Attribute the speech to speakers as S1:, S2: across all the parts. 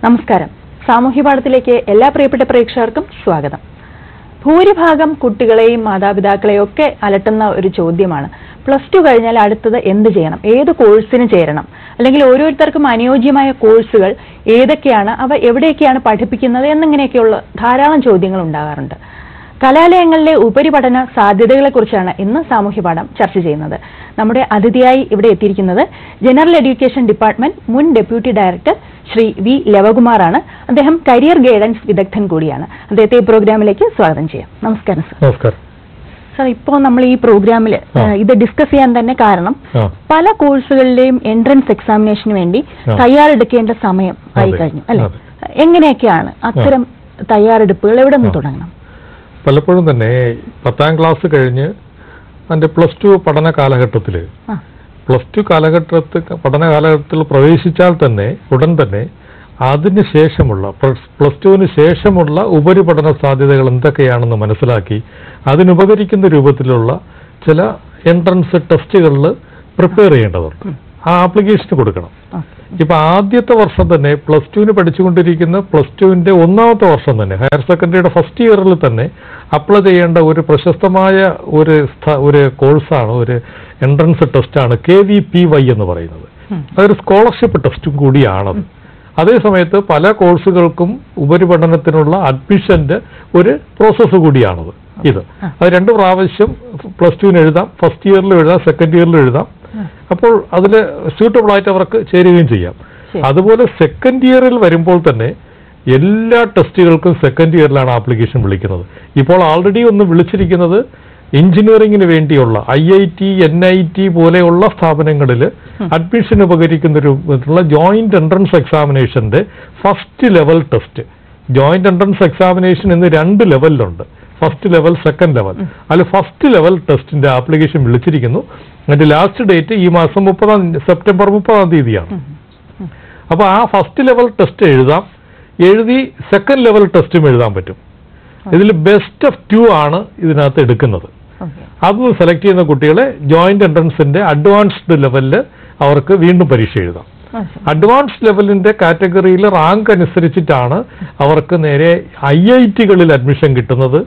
S1: നമസ്കാരം. സാമൂഹ്യപാഠത്തിലേക്ക് എല്ലാ പ്രിയപ്പെട്ട പ്രേക്ഷകർക്കും സ്വാഗതം. ഭൂരിഭാഗം കുട്ടികളെയും മാതാപിതാക്കളെയും ഒക്കെ അലട്ടുന്ന ഒരു ചോദ്യമാണ്, +2 കഴിഞ്ഞാൽ അടുത്തത് എന്ത് ചെയ്യണം, ഏത് കോഴ്സിന് ചേരണം, അല്ലെങ്കിൽ ഓരോരുത്തർക്കും അനുയോജ്യമായ കോഴ്സുകൾ ഏതൊക്കെയാണ്, അവ എവിടെയൊക്കെയാണ് പഠിപ്പിക്കുന്നത് എന്നിങ്ങനെയൊക്കെയുള്ള ധാരാളം ചോദ്യങ്ങൾ ഉണ്ടാകാറുണ്ട്. കലാലയങ്ങളിലെ ഉപരിപഠന സാധ്യതകളെക്കുറിച്ചാണ് ഇന്ന് സാമൂഹ്യപാഠം ചർച്ച ചെയ്യുന്നത്. നമ്മുടെ അതിഥിയായി ഇവിടെ എത്തിയിരിക്കുന്നത് ജനറൽ എഡ്യൂക്കേഷൻ ഡിപ്പാർട്ട്മെന്റ് മുൻ ഡെപ്യൂട്ടി ഡയറക്ടർ ശ്രീ വി ലവകുമാറാണ്. അദ്ദേഹം കരിയർ ഗൈഡൻസ് വിദഗ്ധൻ കൂടിയാണ്. അദ്ദേഹത്തെ ഈ പ്രോഗ്രാമിലേക്ക് സ്വാഗതം ചെയ്യാം. നമസ്കാരം സർ.
S2: നമസ്കാരം
S1: സർ. ഇപ്പോൾ നമ്മൾ ഈ പ്രോഗ്രാമിൽ ഇത് ഡിസ്കസ് ചെയ്യാൻ തന്നെ കാരണം, പല കോഴ്സുകളിലെയും എൻട്രൻസ് എക്സാമിനേഷന് വേണ്ടി തയ്യാറെടുക്കേണ്ട സമയം ആയി കഴിഞ്ഞു അല്ലെ? എങ്ങനെയൊക്കെയാണ് അത്തരം തയ്യാറെടുപ്പുകൾ എവിടെ നിന്ന് തുടങ്ങണം?
S2: പലപ്പോഴും തന്നെ 10ാം ക്ലാസ് കഴിഞ്ഞ് അതിന്റെ +2 പഠന കാലഘട്ടത്തിൽ പഠന കാലഘട്ടത്തിൽ പ്രവേശിച്ചാൽ തന്നെ ഉടൻ തന്നെ അതിന് ശേഷമുള്ള +2വിന് ശേഷമുള്ള ഉപരിപഠന സാധ്യതകൾ എന്തൊക്കെയാണെന്ന് മനസ്സിലാക്കി അതിനുപകരിക്കുന്ന രൂപത്തിലുള്ള ചില എൻട്രൻസ് ടെസ്റ്റുകളിൽ പ്രിപ്പയർ ചെയ്യേണ്ടതുണ്ട്. ആ ആപ്ലിക്കേഷന് കൊടുക്കണം. ഇപ്പൊ ആദ്യത്തെ വർഷം തന്നെ +2വിന് പഠിച്ചുകൊണ്ടിരിക്കുന്ന +2വിന്റെ 1ാമത്തെ വർഷം തന്നെ ഹയർ സെക്കൻഡറിയുടെ ഫസ്റ്റ് ഇയറിൽ തന്നെ അപ്ലൈ ചെയ്യേണ്ട ഒരു പ്രശസ്തമായ ഒരു കോഴ്സാണ്, ഒരു എൻട്രൻസ് ടെസ്റ്റാണ് KVPY എന്ന് പറയുന്നത്. അതൊരു സ്കോളർഷിപ്പ് ടെസ്റ്റും കൂടിയാണത്. അതേസമയത്ത് പല കോഴ്സുകൾക്കും ഉപരിപഠനത്തിനുള്ള അഡ്മിഷന്റെ ഒരു പ്രോസസ്സ് കൂടിയാണത്. അത് 2 പ്രാവശ്യം +2വിന് എഴുതാം, ഫസ്റ്റ് ഇയറിലും എഴുതാം, സെക്കൻഡ് ഇയറിലും എഴുതാം. അപ്പോൾ അതിൽ സ്യൂട്ടബിൾ ആയിട്ട് അവർക്ക് ചേരുകയും ചെയ്യാം. അതുപോലെ സെക്കൻഡ് ഇയറിൽ വരുമ്പോൾ തന്നെ എല്ലാ ടെസ്റ്റുകൾക്കും സെക്കൻഡ് ഇയറിലാണ് ആപ്ലിക്കേഷൻ വിളിക്കുന്നത്. ഇപ്പോൾ ആൾറെഡി ഒന്ന് വിളിച്ചിരിക്കുന്നത് എഞ്ചിനീയറിംഗിന് വേണ്ടിയുള്ള IIT NIT പോലെയുള്ള സ്ഥാപനങ്ങളിൽ അഡ്മിഷൻ ഉപകരിക്കുന്ന രൂപത്തിലുള്ള ജോയിന്റ് എൻട്രൻസ് എക്സാമിനേഷന്റെ first level test. Joint entrance examination എന്ന് 2 ലെവലിലുണ്ട്, ഫസ്റ്റ് ലെവൽ, സെക്കൻഡ് ലെവൽ. അതിൽ ഫസ്റ്റ് ലെവൽ ടെസ്റ്റിന്റെ ആപ്ലിക്കേഷൻ വിളിച്ചിരിക്കുന്നു. അതിന്റെ ലാസ്റ്റ് ഡേറ്റ് ഈ മാസം സെപ്റ്റംബർ 30ാം തീയതിയാണ്. അപ്പൊ ആ ഫസ്റ്റ് ലെവൽ ടെസ്റ്റ് എഴുതി സെക്കൻഡ് ലെവൽ ടെസ്റ്റും എഴുതാൻ പറ്റും. ഇതിൽ ബെസ്റ്റ് ഓഫ് 2 ആണ് ഇതിനകത്ത് എടുക്കുന്നത്. അതൊന്ന് സെലക്ട് ചെയ്യുന്ന കുട്ടികളെ ജോയിന്റ് എൻട്രൻസിന്റെ അഡ്വാൻസ്ഡ് ലെവലിൽ അവർക്ക് വീണ്ടും പരീക്ഷ എഴുതാം. അഡ്വാൻസ് ലെവലിന്റെ കാറ്റഗറിയിൽ റാങ്ക് അനുസരിച്ചിട്ടാണ് അവർക്ക് നേരെ IITകളിൽ അഡ്മിഷൻ കിട്ടുന്നത്.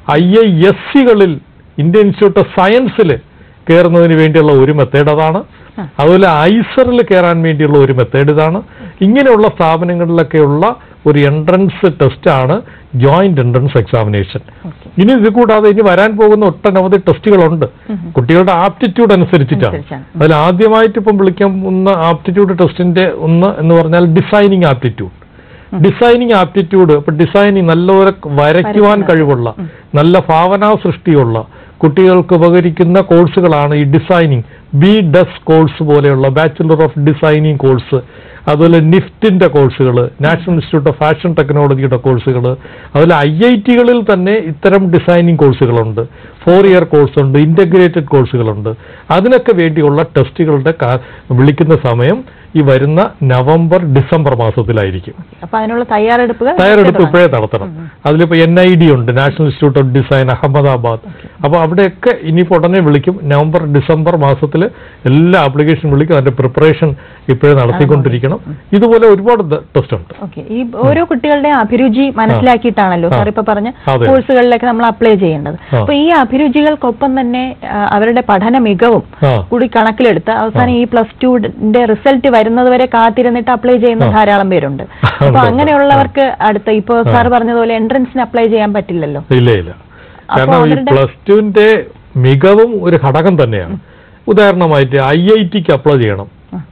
S2: IIScകളിൽ ഇന്ത്യൻ ഇൻസ്റ്റിറ്റ്യൂട്ട് ഓഫ് സയൻസിൽ കയറുന്നതിന് വേണ്ടിയുള്ള ഒരു മെത്തേഡ് അതാണ്. അതുപോലെ ഐസറിൽ കയറാൻ വേണ്ടിയുള്ള ഒരു മെത്തേഡ് ഇതാണ്. ഇങ്ങനെയുള്ള സ്ഥാപനങ്ങളിലൊക്കെയുള്ള ഒരു എൻട്രൻസ് ടെസ്റ്റാണ് ജോയിന്റ് എൻട്രൻസ് എക്സാമിനേഷൻ. ഇനി ഇത് കൂടാതെ ഇനി വരാൻ പോകുന്ന ഒട്ടനവധി ടെസ്റ്റുകളുണ്ട്, കുട്ടികളുടെ ആപ്റ്റിറ്റ്യൂഡ് അനുസരിച്ചിട്ടാണ്. അതിൽ ആദ്യമായിട്ട് ഇപ്പം വിളിക്കുന്ന ആപ്റ്റിറ്റ്യൂഡ് ടെസ്റ്റിന്റെ ഒന്ന് എന്ന് പറഞ്ഞാൽ ഡിസൈനിങ് ആപ്റ്റിറ്റ്യൂഡ്. ഡിസൈനിങ് ആപ്റ്റിറ്റ്യൂഡ് ഇപ്പൊ ഡിസൈനിങ് നല്ലപോലെ വരയ്ക്കുവാൻ കഴിവുള്ള, നല്ല ഭാവനാ സൃഷ്ടിയുള്ള കുട്ടികൾക്ക് ഉപകരിക്കുന്ന കോഴ്സുകളാണ് ഈ ഡിസൈനിങ്. BDES കോഴ്സ് പോലെയുള്ള ബാച്ചുലർ ഓഫ് ഡിസൈനിങ് കോഴ്സ്, അതുപോലെ നിഫ്റ്റിന്റെ കോഴ്സുകൾ, നാഷണൽ ഇൻസ്റ്റിറ്റ്യൂട്ട് ഓഫ് ഫാഷൻ ടെക്നോളജിയുടെ കോഴ്സുകൾ, അതുപോലെ IITകളിൽ തന്നെ ഇത്തരം ഡിസൈനിങ് കോഴ്സുകളുണ്ട്, 4 ഇയർ കോഴ്സുണ്ട്, ഇന്റഗ്രേറ്റഡ് കോഴ്സുകളുണ്ട്. അതിനൊക്കെ വേണ്ടിയുള്ള ടെസ്റ്റുകളുടെ വിളിക്കുന്ന സമയം ഈ വരുന്ന നവംബർ ഡിസംബർ മാസത്തിലായിരിക്കും.
S1: അപ്പൊ അതിനുള്ള തയ്യാറെടുപ്പ്
S2: ഇപ്പോഴേ നടത്തണം. അതിലിപ്പോ NID ഉണ്ട്, national institute of design Ahmedabad. അപ്പൊ അവിടെയൊക്കെ ഇനിയിപ്പോ ഉടനെ വിളിക്കും. നവംബർ ഡിസംബർ മാസത്തിൽ എല്ലാ ആപ്ലിക്കേഷൻ വിളിക്കും. അതിന്റെ പ്രിപ്പറേഷൻ ഇപ്പോഴേ നടത്തിക്കൊണ്ടിരിക്കണം. ഇതുപോലെ ഒരുപാട് ടെസ്റ്റ് ഉണ്ട്.
S1: ഈ ഓരോ കുട്ടികളുടെ അഭിരുചി മനസ്സിലാക്കിയിട്ടാണല്ലോ സാർ ഇപ്പൊ പറഞ്ഞ കോഴ്സുകളിലൊക്കെ നമ്മൾ അപ്ലൈ ചെയ്യേണ്ടത്. അപ്പൊ ഈ അഭിരുചികൾക്കൊപ്പം തന്നെ അവരുടെ പഠന മികവും കൂടി കണക്കിലെടുത്ത് അവസാനം ഈ +2ന്റെ റിസൾട്ട് വരുന്നത് വരെ കാത്തിരുന്നിട്ട് അപ്ലൈ ചെയ്യുന്ന ധാരാളം പേരുണ്ട്. അപ്പൊ അങ്ങനെയുള്ളവർക്ക് അടുത്ത ഇപ്പൊ സാർ പറഞ്ഞതുപോലെ എൻട്രൻസിന് അപ്ലൈ ചെയ്യാൻ പറ്റില്ലല്ലോ.
S2: ഇല്ല, കാരണം ഈ +2ന്റെ മികവും ഒരു ഘടകം തന്നെയാണ്. ഉദാഹരണമായിട്ട് IITക്ക് അപ്ലൈ ചെയ്യണം.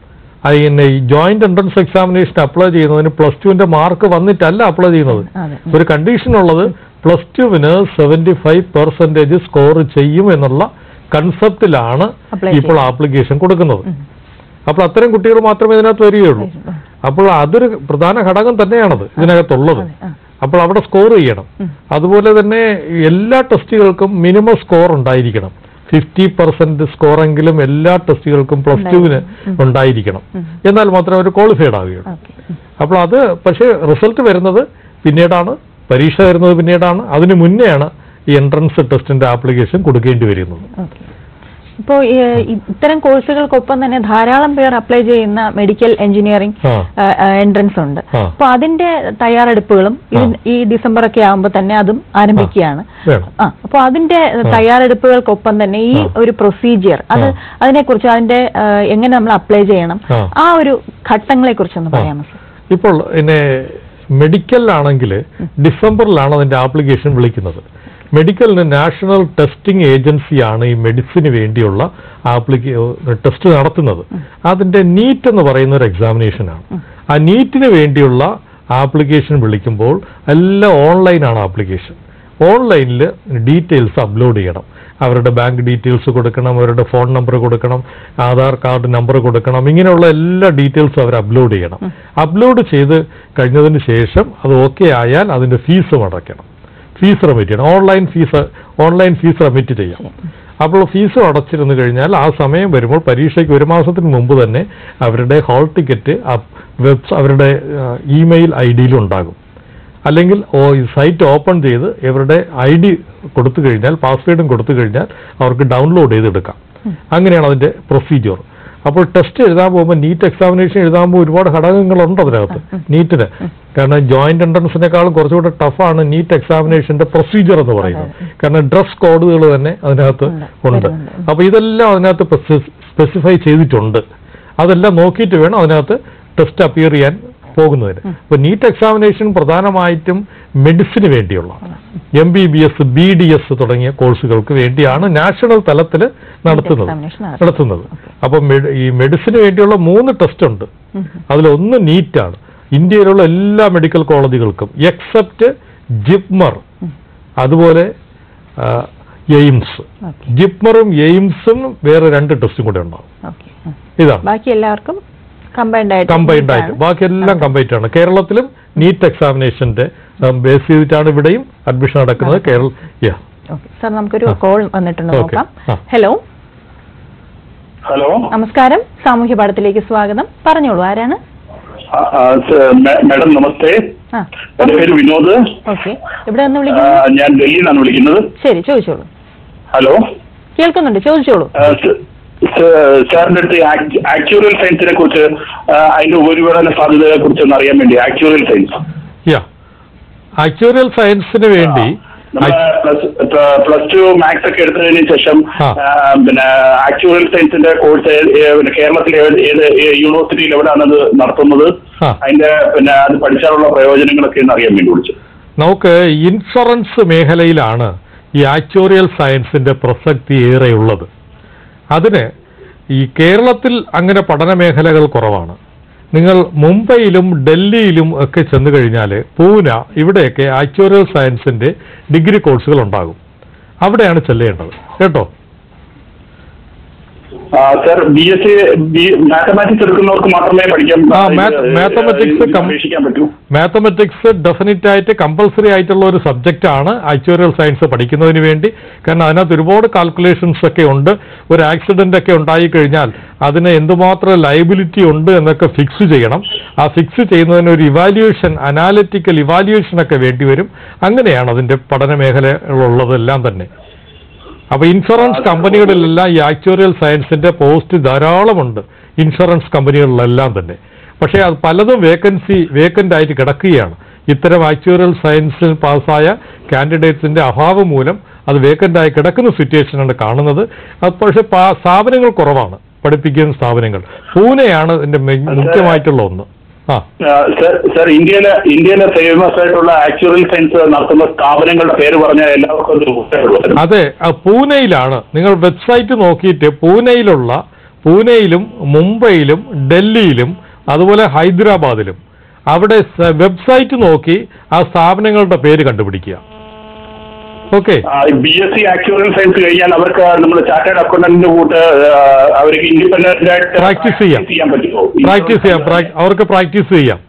S2: ഈ ജോയിന്റ് എൻട്രൻസ് എക്സാമിനേഷൻ അപ്ലൈ ചെയ്യുന്നതിന് +2ന്റെ മാർക്ക് വന്നിട്ടല്ല അപ്ലൈ ചെയ്യുന്നത്. ഒരു കണ്ടീഷൻ ഉള്ളത് +2വിന് 75% സ്കോർ ചെയ്യും എന്നുള്ള കൺസെപ്റ്റിലാണ് ഇപ്പോൾ ആപ്ലിക്കേഷൻ കൊടുക്കുന്നത്. അപ്പോൾ അത്തരം കുട്ടികൾ മാത്രമേ ഇതിനകത്ത് വരികയുള്ളൂ. അപ്പോൾ അതൊരു പ്രധാന ഘടകം തന്നെയാണത് ഇതിനകത്തുള്ളത്. അപ്പോൾ അവിടെ സ്കോർ ചെയ്യണം. അതുപോലെ തന്നെ എല്ലാ ടെസ്റ്റുകൾക്കും മിനിമം സ്കോർ ഉണ്ടായിരിക്കണം. 50% സ്കോറെങ്കിലും എല്ലാ ടെസ്റ്റുകൾക്കും +2വിന് ഉണ്ടായിരിക്കണം. എന്നാൽ മാത്രമേ അവർ ക്വാളിഫൈഡ് ആവുകയുള്ളൂ. അപ്പോൾ അത് പക്ഷേ റിസൾട്ട് വരുന്നത് പിന്നീടാണ്, പരീക്ഷ വരുന്നത് പിന്നീടാണ്. അതിന് മുന്നെയാണ് ഈ എൻട്രൻസ് ടെസ്റ്റിന്റെ ആപ്ലിക്കേഷൻ കൊടുക്കേണ്ടി വരുന്നത്.
S1: ഇപ്പോൾ ഇത്തരം കോഴ്സുകൾക്കൊപ്പം തന്നെ ധാരാളം പേർ അപ്ലൈ ചെയ്യുന്ന മെഡിക്കൽ എഞ്ചിനീയറിംഗ് എൻട്രൻസ് ഉണ്ട്. അപ്പൊ അതിന്റെ തയ്യാറെടുപ്പുകളും ഈ ഡിസംബർ ഒക്കെ ആകുമ്പോൾ തന്നെ അതും ആരംഭിക്കുകയാണ്. അപ്പൊ അതിന്റെ തയ്യാറെടുപ്പുകൾക്കൊപ്പം തന്നെ ഈ ഒരു പ്രൊസീജിയർ അതിനെക്കുറിച്ച് അതിന്റെ എങ്ങനെ നമ്മൾ അപ്ലൈ ചെയ്യണം ആ ഒരു ഘട്ടങ്ങളെ കുറിച്ചൊന്ന് പറയാമോ സർ?
S2: ഇപ്പോൾ പിന്നെ മെഡിക്കലിലാണെങ്കിൽ ഡിസംബറിലാണ് അതിന്റെ ആപ്ലിക്കേഷൻ വിളിക്കുന്നത്. മെഡിക്കലിന് നാഷണൽ ടെസ്റ്റിംഗ് ഏജൻസിയാണ് ഈ മെഡിസിന് വേണ്ടിയുള്ള ടെസ്റ്റ് നടത്തുന്നത്. അതിന്റെ നീറ്റ് എന്ന് പറയുന്ന ഒരു എക്സാമിനേഷനാണ്. ആ നീറ്റിന് വേണ്ടിയുള്ള ആപ്ലിക്കേഷൻ വിളിക്കുമ്പോൾ എല്ലാം ഓൺലൈനാണ് ആപ്ലിക്കേഷൻ. ഓൺലൈനിൽ ഡീറ്റെയിൽസ് അപ്ലോഡ് ചെയ്യണം. അവരുടെ ബാങ്ക് ഡീറ്റെയിൽസ് കൊടുക്കണം, അവരുടെ ഫോൺ നമ്പർ കൊടുക്കണം, ആധാർ കാർഡ് നമ്പർ കൊടുക്കണം. ഇങ്ങനെയുള്ള എല്ലാ ഡീറ്റെയിൽസും അവർ അപ്ലോഡ് ചെയ്യണം. അപ്ലോഡ് ചെയ്ത് കഴിഞ്ഞതിന് ശേഷം അത് ഓക്കെ ആയാൽ അതിന്റെ ഫീസും അടയ്ക്കണം. ഫീസ് റെമിറ്റ് ചെയ്യണം. ഓൺലൈൻ ഫീസ് റെമിറ്റ് ചെയ്യാം. അപ്പോൾ ഫീസ് അടച്ചിരുന്നു കഴിഞ്ഞാൽ ആ സമയം വരുമ്പോൾ പരീക്ഷയ്ക്ക് 1 മാസത്തിന് മുമ്പ് തന്നെ അവരുടെ ഹാൾ ടിക്കറ്റ് അവരുടെ ഇമെയിൽ ID ഉണ്ടാകും. അല്ലെങ്കിൽ സൈറ്റ് ഓപ്പൺ ചെയ്ത് ഇവരുടെ ID കൊടുത്തു കഴിഞ്ഞാൽ, പാസ്വേഡും കൊടുത്തു കഴിഞ്ഞാൽ അവർക്ക് ഡൗൺലോഡ് ചെയ്തെടുക്കാം. അങ്ങനെയാണ് അതിന്റെ പ്രൊസീജിയർ. അപ്പോൾ ടെസ്റ്റ് എഴുതാൻ പോകുമ്പോൾ നീറ്റ് എക്സാമിനേഷൻ എഴുതാൻ പോകുമ്പോൾ ഒരുപാട് ഘടകങ്ങളുണ്ട് അതിനകത്ത് നീറ്റിന്. കാരണം ജോയിന്റ് എൻട്രൻസിനേക്കാളും കുറച്ചുകൂടെ ടഫാണ് നീറ്റ് എക്സാമിനേഷന്റെ പ്രൊസീജിയർ എന്ന് പറയുന്നത്. കാരണം ഡ്രസ് കോഡുകൾ തന്നെ അതിനകത്ത് ഉണ്ട്. അപ്പൊ ഇതെല്ലാം അതിനകത്ത് സ്പെസിഫൈ ചെയ്തിട്ടുണ്ട്. അതെല്ലാം നോക്കിയിട്ട് വേണം അതിനകത്ത് ടെസ്റ്റ് അപ്പിയർ ചെയ്യാൻ പോകുന്നതിന്. അപ്പൊ നീറ്റ് എക്സാമിനേഷൻ പ്രധാനമായിട്ടും മെഡിസിന് വേണ്ടിയുള്ള MBBS BDS തുടങ്ങിയ കോഴ്സുകൾക്ക് വേണ്ടിയാണ് നാഷണൽ തലത്തിൽ നടത്തുന്നത്. അപ്പൊ ഈ മെഡിസിന് വേണ്ടിയുള്ള 3 ടെസ്റ്റ് ഉണ്ട്. അതിലൊന്ന് നീറ്റാണ്. ഇന്ത്യയിലുള്ള എല്ലാ മെഡിക്കൽ കോളേജുകൾക്കും എക്സെപ്റ്റ് ജിപ്മർ, അതുപോലെ എയിംസ്. ജിപ്മറും എയിംസും വേറെ 2 ടെസ്റ്റും കൂടെ ഉണ്ടാവും. ഇതാണ്
S1: ബാക്കി എല്ലാവർക്കും കമ്പൈൻഡ് ആയിട്ട്
S2: ബാക്കി എല്ലാം കമ്പൈൻഡ് ആണ്. കേരളത്തിലും നീറ്റ് എക്സാമിനേഷന്റെ ബേസ് ചെയ്തിട്ടാണ് ഇവിടെയും അഡ്മിഷൻ നടക്കുന്നത്.
S1: സാർ നമുക്കൊരു കോൾ വന്നിട്ടുണ്ട്, നോക്കാം. ഹലോ നമസ്കാരം, സാമൂഹ്യ പാഠത്തിലേക്ക് സ്വാഗതം. പറഞ്ഞോളൂ, ആരാണ്?
S3: മാഡം നമസ്തേ, എന്റെ പേര് വിനോദ്.
S1: ഇവിടെ നിന്ന് വിളിക്കുന്നത്?
S3: ഞാൻ ഡൽഹിയിൽ നിന്നാണ് വിളിക്കുന്നത്.
S1: ശരി, ചോദിച്ചോളൂ.
S3: ഹലോ,
S1: കേൾക്കുന്നുണ്ട്, ചോദിച്ചോളൂ.
S3: സാറിന്റെ അടുത്ത് ആക്ച്വറിയൽ സയൻസിനെ കുറിച്ച്, അതിന്റെ ഉപരിപഠന സാധ്യതയെ കുറിച്ച് ഒന്ന് അറിയാൻ വേണ്ടി. ആക്ച്വറിയൽ
S2: സയൻസിന് വേണ്ടി
S3: +2 മാത്സ് ഒക്കെ എടുത്തതിന് ശേഷം പിന്നെ ആക്ച്വറിയൽ സയൻസിന്റെ കോഴ്സ് കേരളത്തിൽ ഏത് യൂണിവേഴ്സിറ്റിയിൽ എവിടെയാണത് നടത്തുന്നത്, അതിന്റെ പിന്നെ അത് പഠിച്ചാലുള്ള പ്രയോജനങ്ങളൊക്കെ ഒന്ന് അറിയാൻ വേണ്ടി വിളിച്ചു.
S2: നമുക്ക് ഇൻഷുറൻസ് മേഖലയിലാണ് ഈ ആക്ച്വറിയൽ സയൻസിന്റെ പ്രസക്തി ഏറെയുള്ളത്. അതിന് ഈ കേരളത്തിൽ അങ്ങനെ പഠന മേഖലകൾ കുറവാണ്. നിങ്ങൾ മുംബൈയിലും ഡൽഹിയിലും ഒക്കെ ചെന്നു കഴിഞ്ഞാൽ, പൂന, ഇവിടെയൊക്കെ ആക്ച്വറിയൽ സയൻസിന്റെ ഡിഗ്രി കോഴ്സുകൾ ഉണ്ടാകും. അവിടെയാണ് ചെല്ലേണ്ടത് കേട്ടോ.
S3: സർ, BSc മാത്തമാറ്റിക്സ് എടുക്കുന്നവർക്ക് മാത്രമേ പഠിക്കാൻ പറ്റൂ.
S2: മാത്തമാറ്റിക്സ് ഡെഫിനറ്റ് ആയിട്ട് കമ്പൽസറി ആയിട്ടുള്ള ഒരു സബ്ജക്റ്റ് ആണ് ആക്ച്വറിയൽ സയൻസ് പഠിക്കുന്നതിന് വേണ്ടി. കാരണം അതിനകത്ത് ഒരുപാട് കാൽക്കുലേഷൻസ് ഒക്കെ ഉണ്ട്. ഒരു ആക്സിഡന്റ് ഒക്കെ ഉണ്ടായി കഴിഞ്ഞാൽ അതിന് എന്തുമാത്രം ലയബിലിറ്റി ഉണ്ട് എന്നൊക്കെ ഫിക്സ് ചെയ്യണം. ആ ഫിക്സ് ചെയ്യുന്നതിന് ഒരു ഇവാലുവേഷൻ, അനാലിറ്റിക്കൽ ഇവാലുവേഷൻ ഒക്കെ വേണ്ടി വരും. അങ്ങനെയാണ് അതിന്റെ പഠന മേഖലകളുള്ളതെല്ലാം തന്നെ. അപ്പൊ ഇൻഷുറൻസ് കമ്പനികളിലെല്ലാം ഈ ആക്ച്വറിയൽ സയൻസിന്റെ പോസ്റ്റ് ധാരാളമുണ്ട്, ഇൻഷുറൻസ് കമ്പനികളിലെല്ലാം തന്നെ. പക്ഷേ അത് പലതും വേക്കന്റ് ആയിട്ട് കിടക്കുകയാണ്. ഇത്തരം ആക്ച്വറിയൽ സയൻസിൽ പാസ്സായ കാൻഡിഡേറ്റ്സിന്റെ അഭാവം മൂലം അത് വേക്കന്റ് ആയി കിടക്കുന്ന സിറ്റുവേഷനാണ് കാണുന്നത്. പക്ഷെ സ്ഥാപനങ്ങൾ കുറവാണ്, പഠിപ്പിക്കുന്ന സ്ഥാപനങ്ങൾ. പൂനെയാണ് ഇതിന്റെ മുഖ്യമായിട്ടുള്ള ഒന്ന്.
S3: സർ, ഇന്ത്യയിലെ ഫേമസ് ആയിട്ടുള്ള ആക്ച്വറിയൽ സയൻസ് നടത്തുന്ന സ്ഥാപനങ്ങളുടെ പേര് പറഞ്ഞാൽ എല്ലാവർക്കും.
S2: അതെ, പൂനെയിലാണ്. നിങ്ങൾ വെബ്സൈറ്റ് നോക്കിയിട്ട് പൂനെയിലും മുംബൈയിലും ഡൽഹിയിലും അതുപോലെ ഹൈദരാബാദിലും അവിടെ വെബ്സൈറ്റ് നോക്കി ആ സ്ഥാപനങ്ങളുടെ പേര് കണ്ടുപിടിക്കുക. ഓക്കെ.
S3: BSc ആക്ച്വറിയൽ സയൻസ് കഴിഞ്ഞാൽ അവർക്ക് നമ്മുടെ ചാർട്ടേഡ് അക്കൗണ്ടന്റിന്റെ കൂട്ട് അവർക്ക് ഇൻഡിപെൻഡന്റ് ആയിട്ട്
S2: പ്രാക്ടീസ് ചെയ്യാൻ പറ്റുമോ? അവർക്ക് പ്രാക്ടീസ് ചെയ്യാം.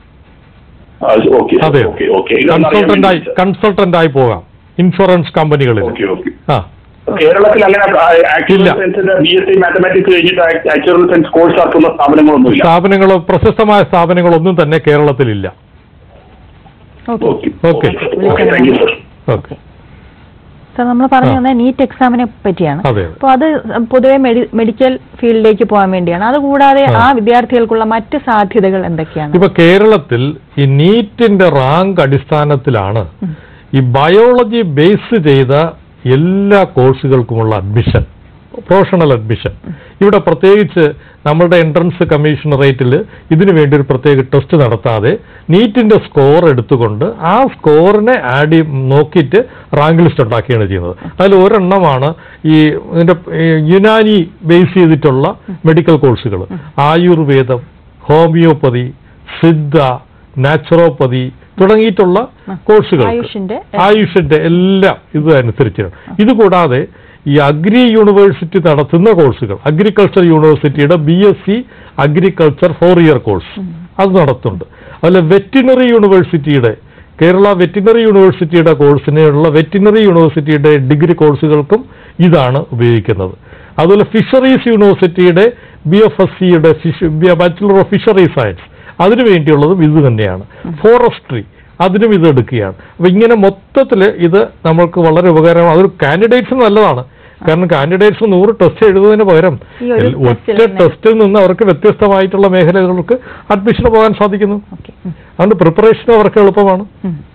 S2: അതെ, കൺസൾട്ടന്റ് ആയി പോകാം ഇൻഷുറൻസ് കമ്പനികളിൽ.
S3: കേരളത്തിൽ അങ്ങനെ BSc മാത്തമാറ്റിക്സ് കഴിഞ്ഞിട്ട് ആക്ച്വറിയൽ സയൻസ് കോഴ്സ് നടത്തുന്ന
S2: സ്ഥാപനങ്ങളോ പ്രശസ്തമായ സ്ഥാപനങ്ങളൊന്നും തന്നെ കേരളത്തിലില്ല.
S3: Okay, thank you sir.
S2: Okay.
S1: Sir നമ്മൾ പറഞ്ഞു തന്നെ നീറ്റ് എക്സാമിനെ പറ്റിയാണ്.
S2: അതെ.
S1: അപ്പോൾ അത് പൊതുവെ മെഡിക്കൽ ഫീൽഡിലേക്ക് പോകാൻ വേണ്ടിയാണ്. അതുകൂടാതെ ആ വിദ്യാർത്ഥികൾക്കുള്ള മറ്റ് സാധ്യതകൾ എന്തൊക്കെയാണ്?
S2: ഇപ്പൊ കേരളത്തിൽ ഈ നീറ്റിന്റെ റാങ്ക് അടിസ്ഥാനത്തിലാണ് ഈ ബയോളജി ബേസ് ചെയ്ത എല്ലാ കോഴ്സുകൾക്കുമുള്ള അഡ്മിഷൻ, പ്രൊഫഷണൽ അഡ്മിഷൻ. ഇവിടെ പ്രത്യേകിച്ച് നമ്മളുടെ എൻട്രൻസ് കമ്മീഷണറേറ്റിൽ ഇതിനു വേണ്ടി ഒരു പ്രത്യേക ടെസ്റ്റ് നടത്താതെ നീറ്റിന്റെ സ്കോർ എടുത്തുകൊണ്ട് ആ സ്കോറിനെ ആഡ് നോക്കിയിട്ട് റാങ്ക് ലിസ്റ്റ് ഉണ്ടാക്കുകയാണ് ചെയ്യുന്നത്. അതിൽ ഒരെണ്ണമാണ് ഈ ഇതിന്റെ യുനാനി ബേസ് ചെയ്തിട്ടുള്ള മെഡിക്കൽ കോഴ്സുകൾ. ആയുർവേദം, ഹോമിയോപ്പതി, സിദ്ധ, നാച്ചുറോപ്പതി തുടങ്ങിയിട്ടുള്ള കോഴ്സുകൾ, ആയുഷിന്റെ എല്ലാം ഇത് അനുസരിച്ചാണ്. ഇതുകൂടാതെ ഈ അഗ്രി യൂണിവേഴ്സിറ്റി നടത്തുന്ന കോഴ്സുകൾ, അഗ്രികൾച്ചർ യൂണിവേഴ്സിറ്റിയുടെ BSc അഗ്രികൾച്ചർ 4 ഇയർ കോഴ്സ് അത് നടത്തുന്നുണ്ട്. അതുപോലെ വെറ്റിനറി യൂണിവേഴ്സിറ്റിയുടെ, കേരള വെറ്റിനറി യൂണിവേഴ്സിറ്റിയുടെ കോഴ്സിനുള്ള വെറ്റിനറി യൂണിവേഴ്സിറ്റിയുടെ ഡിഗ്രി കോഴ്സുകൾക്കും ഇതാണ് ഉപയോഗിക്കുന്നത്. അതുപോലെ ഫിഷറീസ് യൂണിവേഴ്സിറ്റിയുടെ BFSCയുടെ ബാച്ചുലർ ഓഫ് ഫിഷറി സയൻസ് അതിനു വേണ്ടിയുള്ളതും ഇത് തന്നെയാണ്. ഫോറസ്ട്രി അതിനും ഇത് എടുക്കുകയാണ്. അപ്പൊ ഇങ്ങനെ മൊത്തത്തിൽ ഇത് നമ്മൾക്ക് വളരെ ഉപകാരമാണ്. അതൊരു കാൻഡിഡേറ്റ്സ് നല്ലതാണ്. കാരണം കാൻഡിഡേറ്റ്സ് 100 ടെസ്റ്റ് എഴുതുന്നതിന് പകരം ഒറ്റ ടെസ്റ്റിൽ നിന്ന് അവർക്ക് വ്യത്യസ്തമായിട്ടുള്ള മേഖലകൾക്ക് അഡ്മിഷന് പോകാൻ സാധിക്കുന്നു. അതുകൊണ്ട് പ്രിപ്പറേഷൻ അവർക്ക് എളുപ്പമാണ്.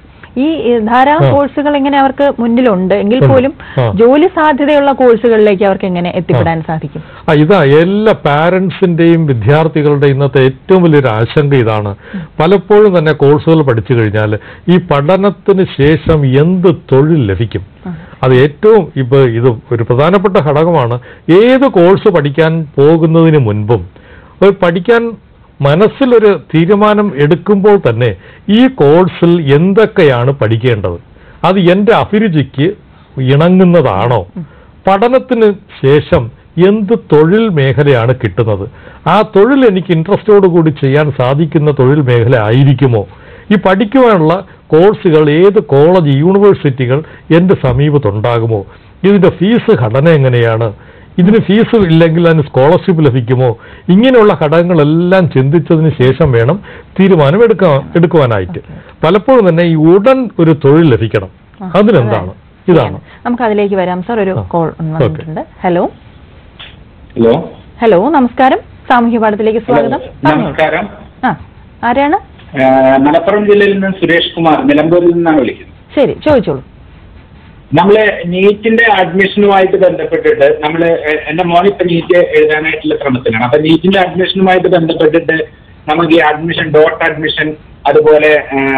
S1: ഈ ധാരാളം കോഴ്സുകൾ എങ്ങനെ അവർക്ക് മുന്നിലുണ്ട് എങ്കിൽ പോലും ജോലി സാധ്യതയുള്ള കോഴ്സുകളിലേക്ക് അവർക്ക് എങ്ങനെ എത്തിപ്പെടാൻ സാധിക്കും?
S2: ഇതാ എല്ലാ പാരന്റ്സിന്റെയും വിദ്യാർത്ഥികളുടെ ഇന്നത്തെ ഏറ്റവും വലിയൊരു ആശങ്ക ഇതാണ്. പലപ്പോഴും തന്നെ കോഴ്സുകൾ പഠിച്ചു കഴിഞ്ഞാൽ ഈ പഠനത്തിന് ശേഷം എന്ത് തൊഴിൽ ലഭിക്കും? അത് ഏറ്റവും ഇത് ഒരു പ്രധാനപ്പെട്ട ഘടകമാണ്. ഏത് കോഴ്സ് പഠിക്കാൻ പോകുന്നതിന് മുൻപും പഠിക്കാൻ മനസ്സിലൊരു തീരുമാനം എടുക്കുമ്പോൾ തന്നെ ഈ കോഴ്സിൽ എന്തൊക്കെയാണ് പഠിക്കേണ്ടത്, അത് എൻ്റെ അഭിരുചിക്ക് ഇണങ്ങുന്നതാണോ, പഠനത്തിന് ശേഷം എന്ത് തൊഴിൽ മേഖലയാണ് കിട്ടുന്നത്, ആ തൊഴിൽ എനിക്ക് ഇൻട്രസ്റ്റോടുകൂടി ചെയ്യാൻ സാധിക്കുന്ന തൊഴിൽ മേഖല ആയിരിക്കുമോ, ഈ പഠിക്കുവാനുള്ള കോഴ്സുകൾ ഏത് കോളേജ് യൂണിവേഴ്സിറ്റികൾ എൻ്റെ സമീപത്തുണ്ടാകുമോ, ഇതിൻ്റെ ഫീസ് ഘടന എങ്ങനെയാണ്, ഇതിന് ഫീസ് ഇല്ലെങ്കിൽ അതിന് സ്കോളർഷിപ്പ് ലഭിക്കുമോ, ഇങ്ങനെയുള്ള ഘടകങ്ങളെല്ലാം ചിന്തിച്ചതിന് ശേഷം വേണം തീരുമാനം എടുക്കുവാനായിട്ട്. പലപ്പോഴും തന്നെ ഈ ഉടൻ ഒരു തൊഴിൽ ലഭിക്കണം, അതിനെന്താണ്? ഇതാണ്.
S1: നമുക്ക് അതിലേക്ക് വരാം സാർ. ഒരു കോൾ വന്നിട്ടുണ്ട്. ഹലോ
S4: ഹലോ
S1: ഹലോ നമസ്കാരം, സാമൂഹ്യ പാഠത്തിലേക്ക് സ്വാഗതം.
S4: നമസ്കാരം.
S1: ആരാണ്?
S4: മലപ്പുറം ജില്ലയിൽ നിന്ന് സുരേഷ് കുമാർ, നിലമ്പൂരിൽ നിന്നാണ് വിളിക്കുന്നത്.
S1: ശരി, ചോദിച്ചോളൂ.
S4: നമ്മള് നീറ്റിന്റെ അഡ്മിഷനുമായിട്ട് ബന്ധപ്പെട്ടിട്ട് എന്റെ മോനിപ്പോ നീറ്റ് എഴുതാനായിട്ടുള്ള ശ്രമത്തിലാണ്. അപ്പൊ നീറ്റിന്റെ അഡ്മിഷനുമായിട്ട് ബന്ധപ്പെട്ടിട്ട് നമുക്ക് ഈ അഡ്മിഷൻ, ഡോട്ട് അഡ്മിഷൻ, അതുപോലെ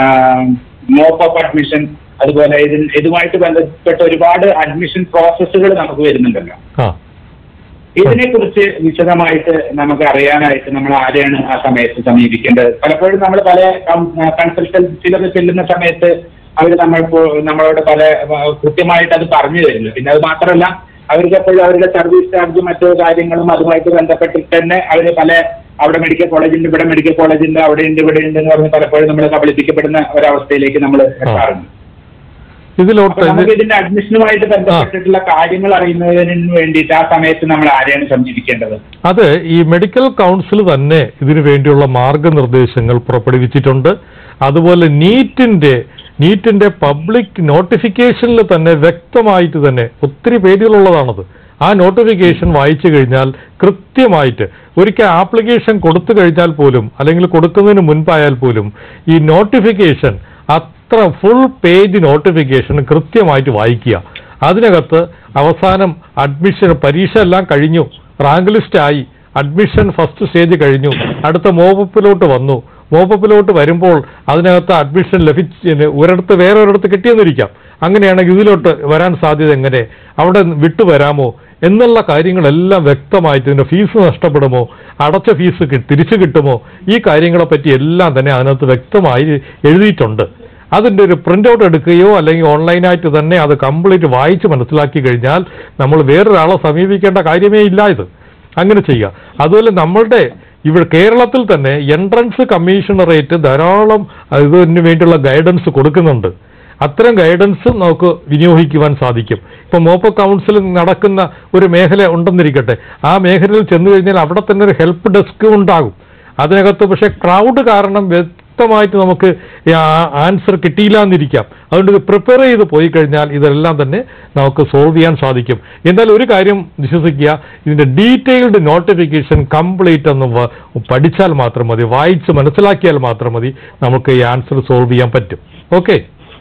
S4: മോപ്പ് അഡ്മിഷൻ, അതുപോലെ ഇതുമായിട്ട് ബന്ധപ്പെട്ട ഒരുപാട് അഡ്മിഷൻ പ്രോസസ്സുകൾ നമുക്ക് വരുന്നുണ്ടല്ലോ. ഇതിനെ കുറിച്ച് വിശദമായിട്ട് നമുക്ക് അറിയാനായിട്ട് നമ്മൾ ആരെയാണ് ആ സമയത്ത് സമീപിക്കേണ്ടത്? പലപ്പോഴും നമ്മൾ പല കൺസൾട്ടൻസിലൊക്കെ ചെല്ലുന്ന സമയത്ത് അവർ നമ്മളോട് പല കൃത്യമായിട്ട് അത് പറഞ്ഞു തരുന്നു. പിന്നെ അത് മാത്രമല്ല, അവർക്ക് എപ്പോഴും അവരുടെ സർവീസ് ചാർജ് മറ്റു കാര്യങ്ങളും അതുമായിട്ട് ബന്ധപ്പെട്ടിട്ട് തന്നെ അവർ അവിടെ മെഡിക്കൽ കോളേജുണ്ട്, ഇവിടെ മെഡിക്കൽ കോളേജുണ്ട്, അവിടെ ഉണ്ട്, ഇവിടെ ഉണ്ട് എന്ന് പറഞ്ഞ് പലപ്പോഴും നമ്മൾ കബളിപ്പിക്കപ്പെടുന്ന ഒരവസ്ഥയിലേക്ക് നമ്മൾ എത്താറുണ്ട്. നമുക്ക് ഇതിന്റെ അഡ്മിഷനുമായിട്ട് ബന്ധപ്പെട്ടിട്ടുള്ള കാര്യങ്ങൾ അറിയുന്നതിന് വേണ്ടിയിട്ട് ആ സമയത്ത് നമ്മൾ ആരെയാണ് സമീപിക്കേണ്ടത്?
S2: അത് ഈ മെഡിക്കൽ കൗൺസിൽ തന്നെ ഇതിനു വേണ്ടിയുള്ള മാർഗനിർദ്ദേശങ്ങൾ പുറപ്പെടുവിച്ചിട്ടുണ്ട്. അതുപോലെ നീറ്റിന്റെ പബ്ലിക് നോട്ടിഫിക്കേഷനിൽ തന്നെ വ്യക്തമായിട്ട് തന്നെ ഒത്തിരി പേജുകളുള്ളതാണത്. ആ നോട്ടിഫിക്കേഷൻ വായിച്ചു കഴിഞ്ഞാൽ കൃത്യമായിട്ട് ഒരിക്കൽ ആപ്ലിക്കേഷൻ കൊടുത്തു കഴിഞ്ഞാൽ പോലും അല്ലെങ്കിൽ കൊടുക്കുന്നതിന് മുൻപായാൽ പോലും ഈ നോട്ടിഫിക്കേഷൻ അത്ര ഫുൾ പേജ് നോട്ടിഫിക്കേഷൻ കൃത്യമായിട്ട് വായിക്കുക. അതിനകത്ത് അവസാനം അഡ്മിഷൻ, പരീക്ഷ എല്ലാം കഴിഞ്ഞു, റാങ്ക് ലിസ്റ്റ് ആയി, അഡ്മിഷൻ ഫസ്റ്റ് സ്റ്റേജ് കഴിഞ്ഞു, അടുത്ത മോപ്പപ്പിലോട്ട് വന്നു. മോപ്പപ്പിലോട്ട് വരുമ്പോൾ അതിനകത്ത് അഡ്മിഷൻ ഒരിടത്ത് വേറെ ഒരിടത്ത് കിട്ടിയെന്നിരിക്കാം. അങ്ങനെയാണെങ്കിൽ ഇതിലോട്ട് വരാൻ സാധ്യത എങ്ങനെ, അവിടെ വിട്ടുവരാമോ എന്നുള്ള കാര്യങ്ങളെല്ലാം വ്യക്തമായിട്ട്, ഇതിൻ്റെ ഫീസ് നഷ്ടപ്പെടുമോ, അടച്ച ഫീസ് തിരിച്ചു കിട്ടുമോ, ഈ കാര്യങ്ങളെപ്പറ്റി എല്ലാം തന്നെ അതിനകത്ത് വ്യക്തമായി എഴുതിയിട്ടുണ്ട്. അതിൻ്റെ ഒരു പ്രിൻ്റ് ഔട്ട് എടുക്കുകയോ അല്ലെങ്കിൽ ഓൺലൈനായിട്ട് തന്നെ അത് കംപ്ലീറ്റ് വായിച്ച് മനസ്സിലാക്കി കഴിഞ്ഞാൽ നമ്മൾ വേറൊരാളെ സമീപിക്കേണ്ട കാര്യമേ ഇല്ല. ഇത് അങ്ങനെ ചെയ്യുക. അതുപോലെ നമ്മളുടെ ഇവിടെ കേരളത്തിൽ തന്നെ എൻട്രൻസ് കമ്മീഷണറേറ്റ് ധാരാളം ഇതിന് വേണ്ടിയുള്ള ഗൈഡൻസ് കൊടുക്കുന്നുണ്ട്. അത്തരം ഗൈഡൻസ് നമുക്ക് വിനിയോഗിക്കുവാൻ സാധിക്കും. ഇപ്പം മോപ്പ് കൗൺസിൽ നടക്കുന്ന ഒരു മേഖല ഉണ്ടെന്നിരിക്കട്ടെ, ആ മേഖലയിൽ ചെന്നു കഴിഞ്ഞാൽ അവിടെ തന്നെ ഒരു ഹെൽപ്പ് ഡെസ്ക് ഉണ്ടാകും. അതിനകത്ത് പക്ഷേ ക്രൗഡ് കാരണം വ്യക്തമായിട്ട് നമുക്ക് ആൻസർ കിട്ടിയില്ല എന്നിരിക്കാം. അതുകൊണ്ട് ഇത് പ്രിപ്പയർ ചെയ്ത് പോയി കഴിഞ്ഞാൽ ഇതെല്ലാം തന്നെ നമുക്ക് സോൾവ് ചെയ്യാൻ സാധിക്കും. എന്നാൽ ഒരു കാര്യം വിശ്വസിക്കുക, ഇതിന്റെ ഡീറ്റെയിൽഡ് നോട്ടിഫിക്കേഷൻ കംപ്ലീറ്റ് ഒന്ന് പഠിച്ചാൽ മാത്രം മതി, വായിച്ച് മനസ്സിലാക്കിയാൽ മാത്രം മതി നമുക്ക് ഈ ആൻസർ സോൾവ് ചെയ്യാൻ പറ്റും. ഓക്കെ,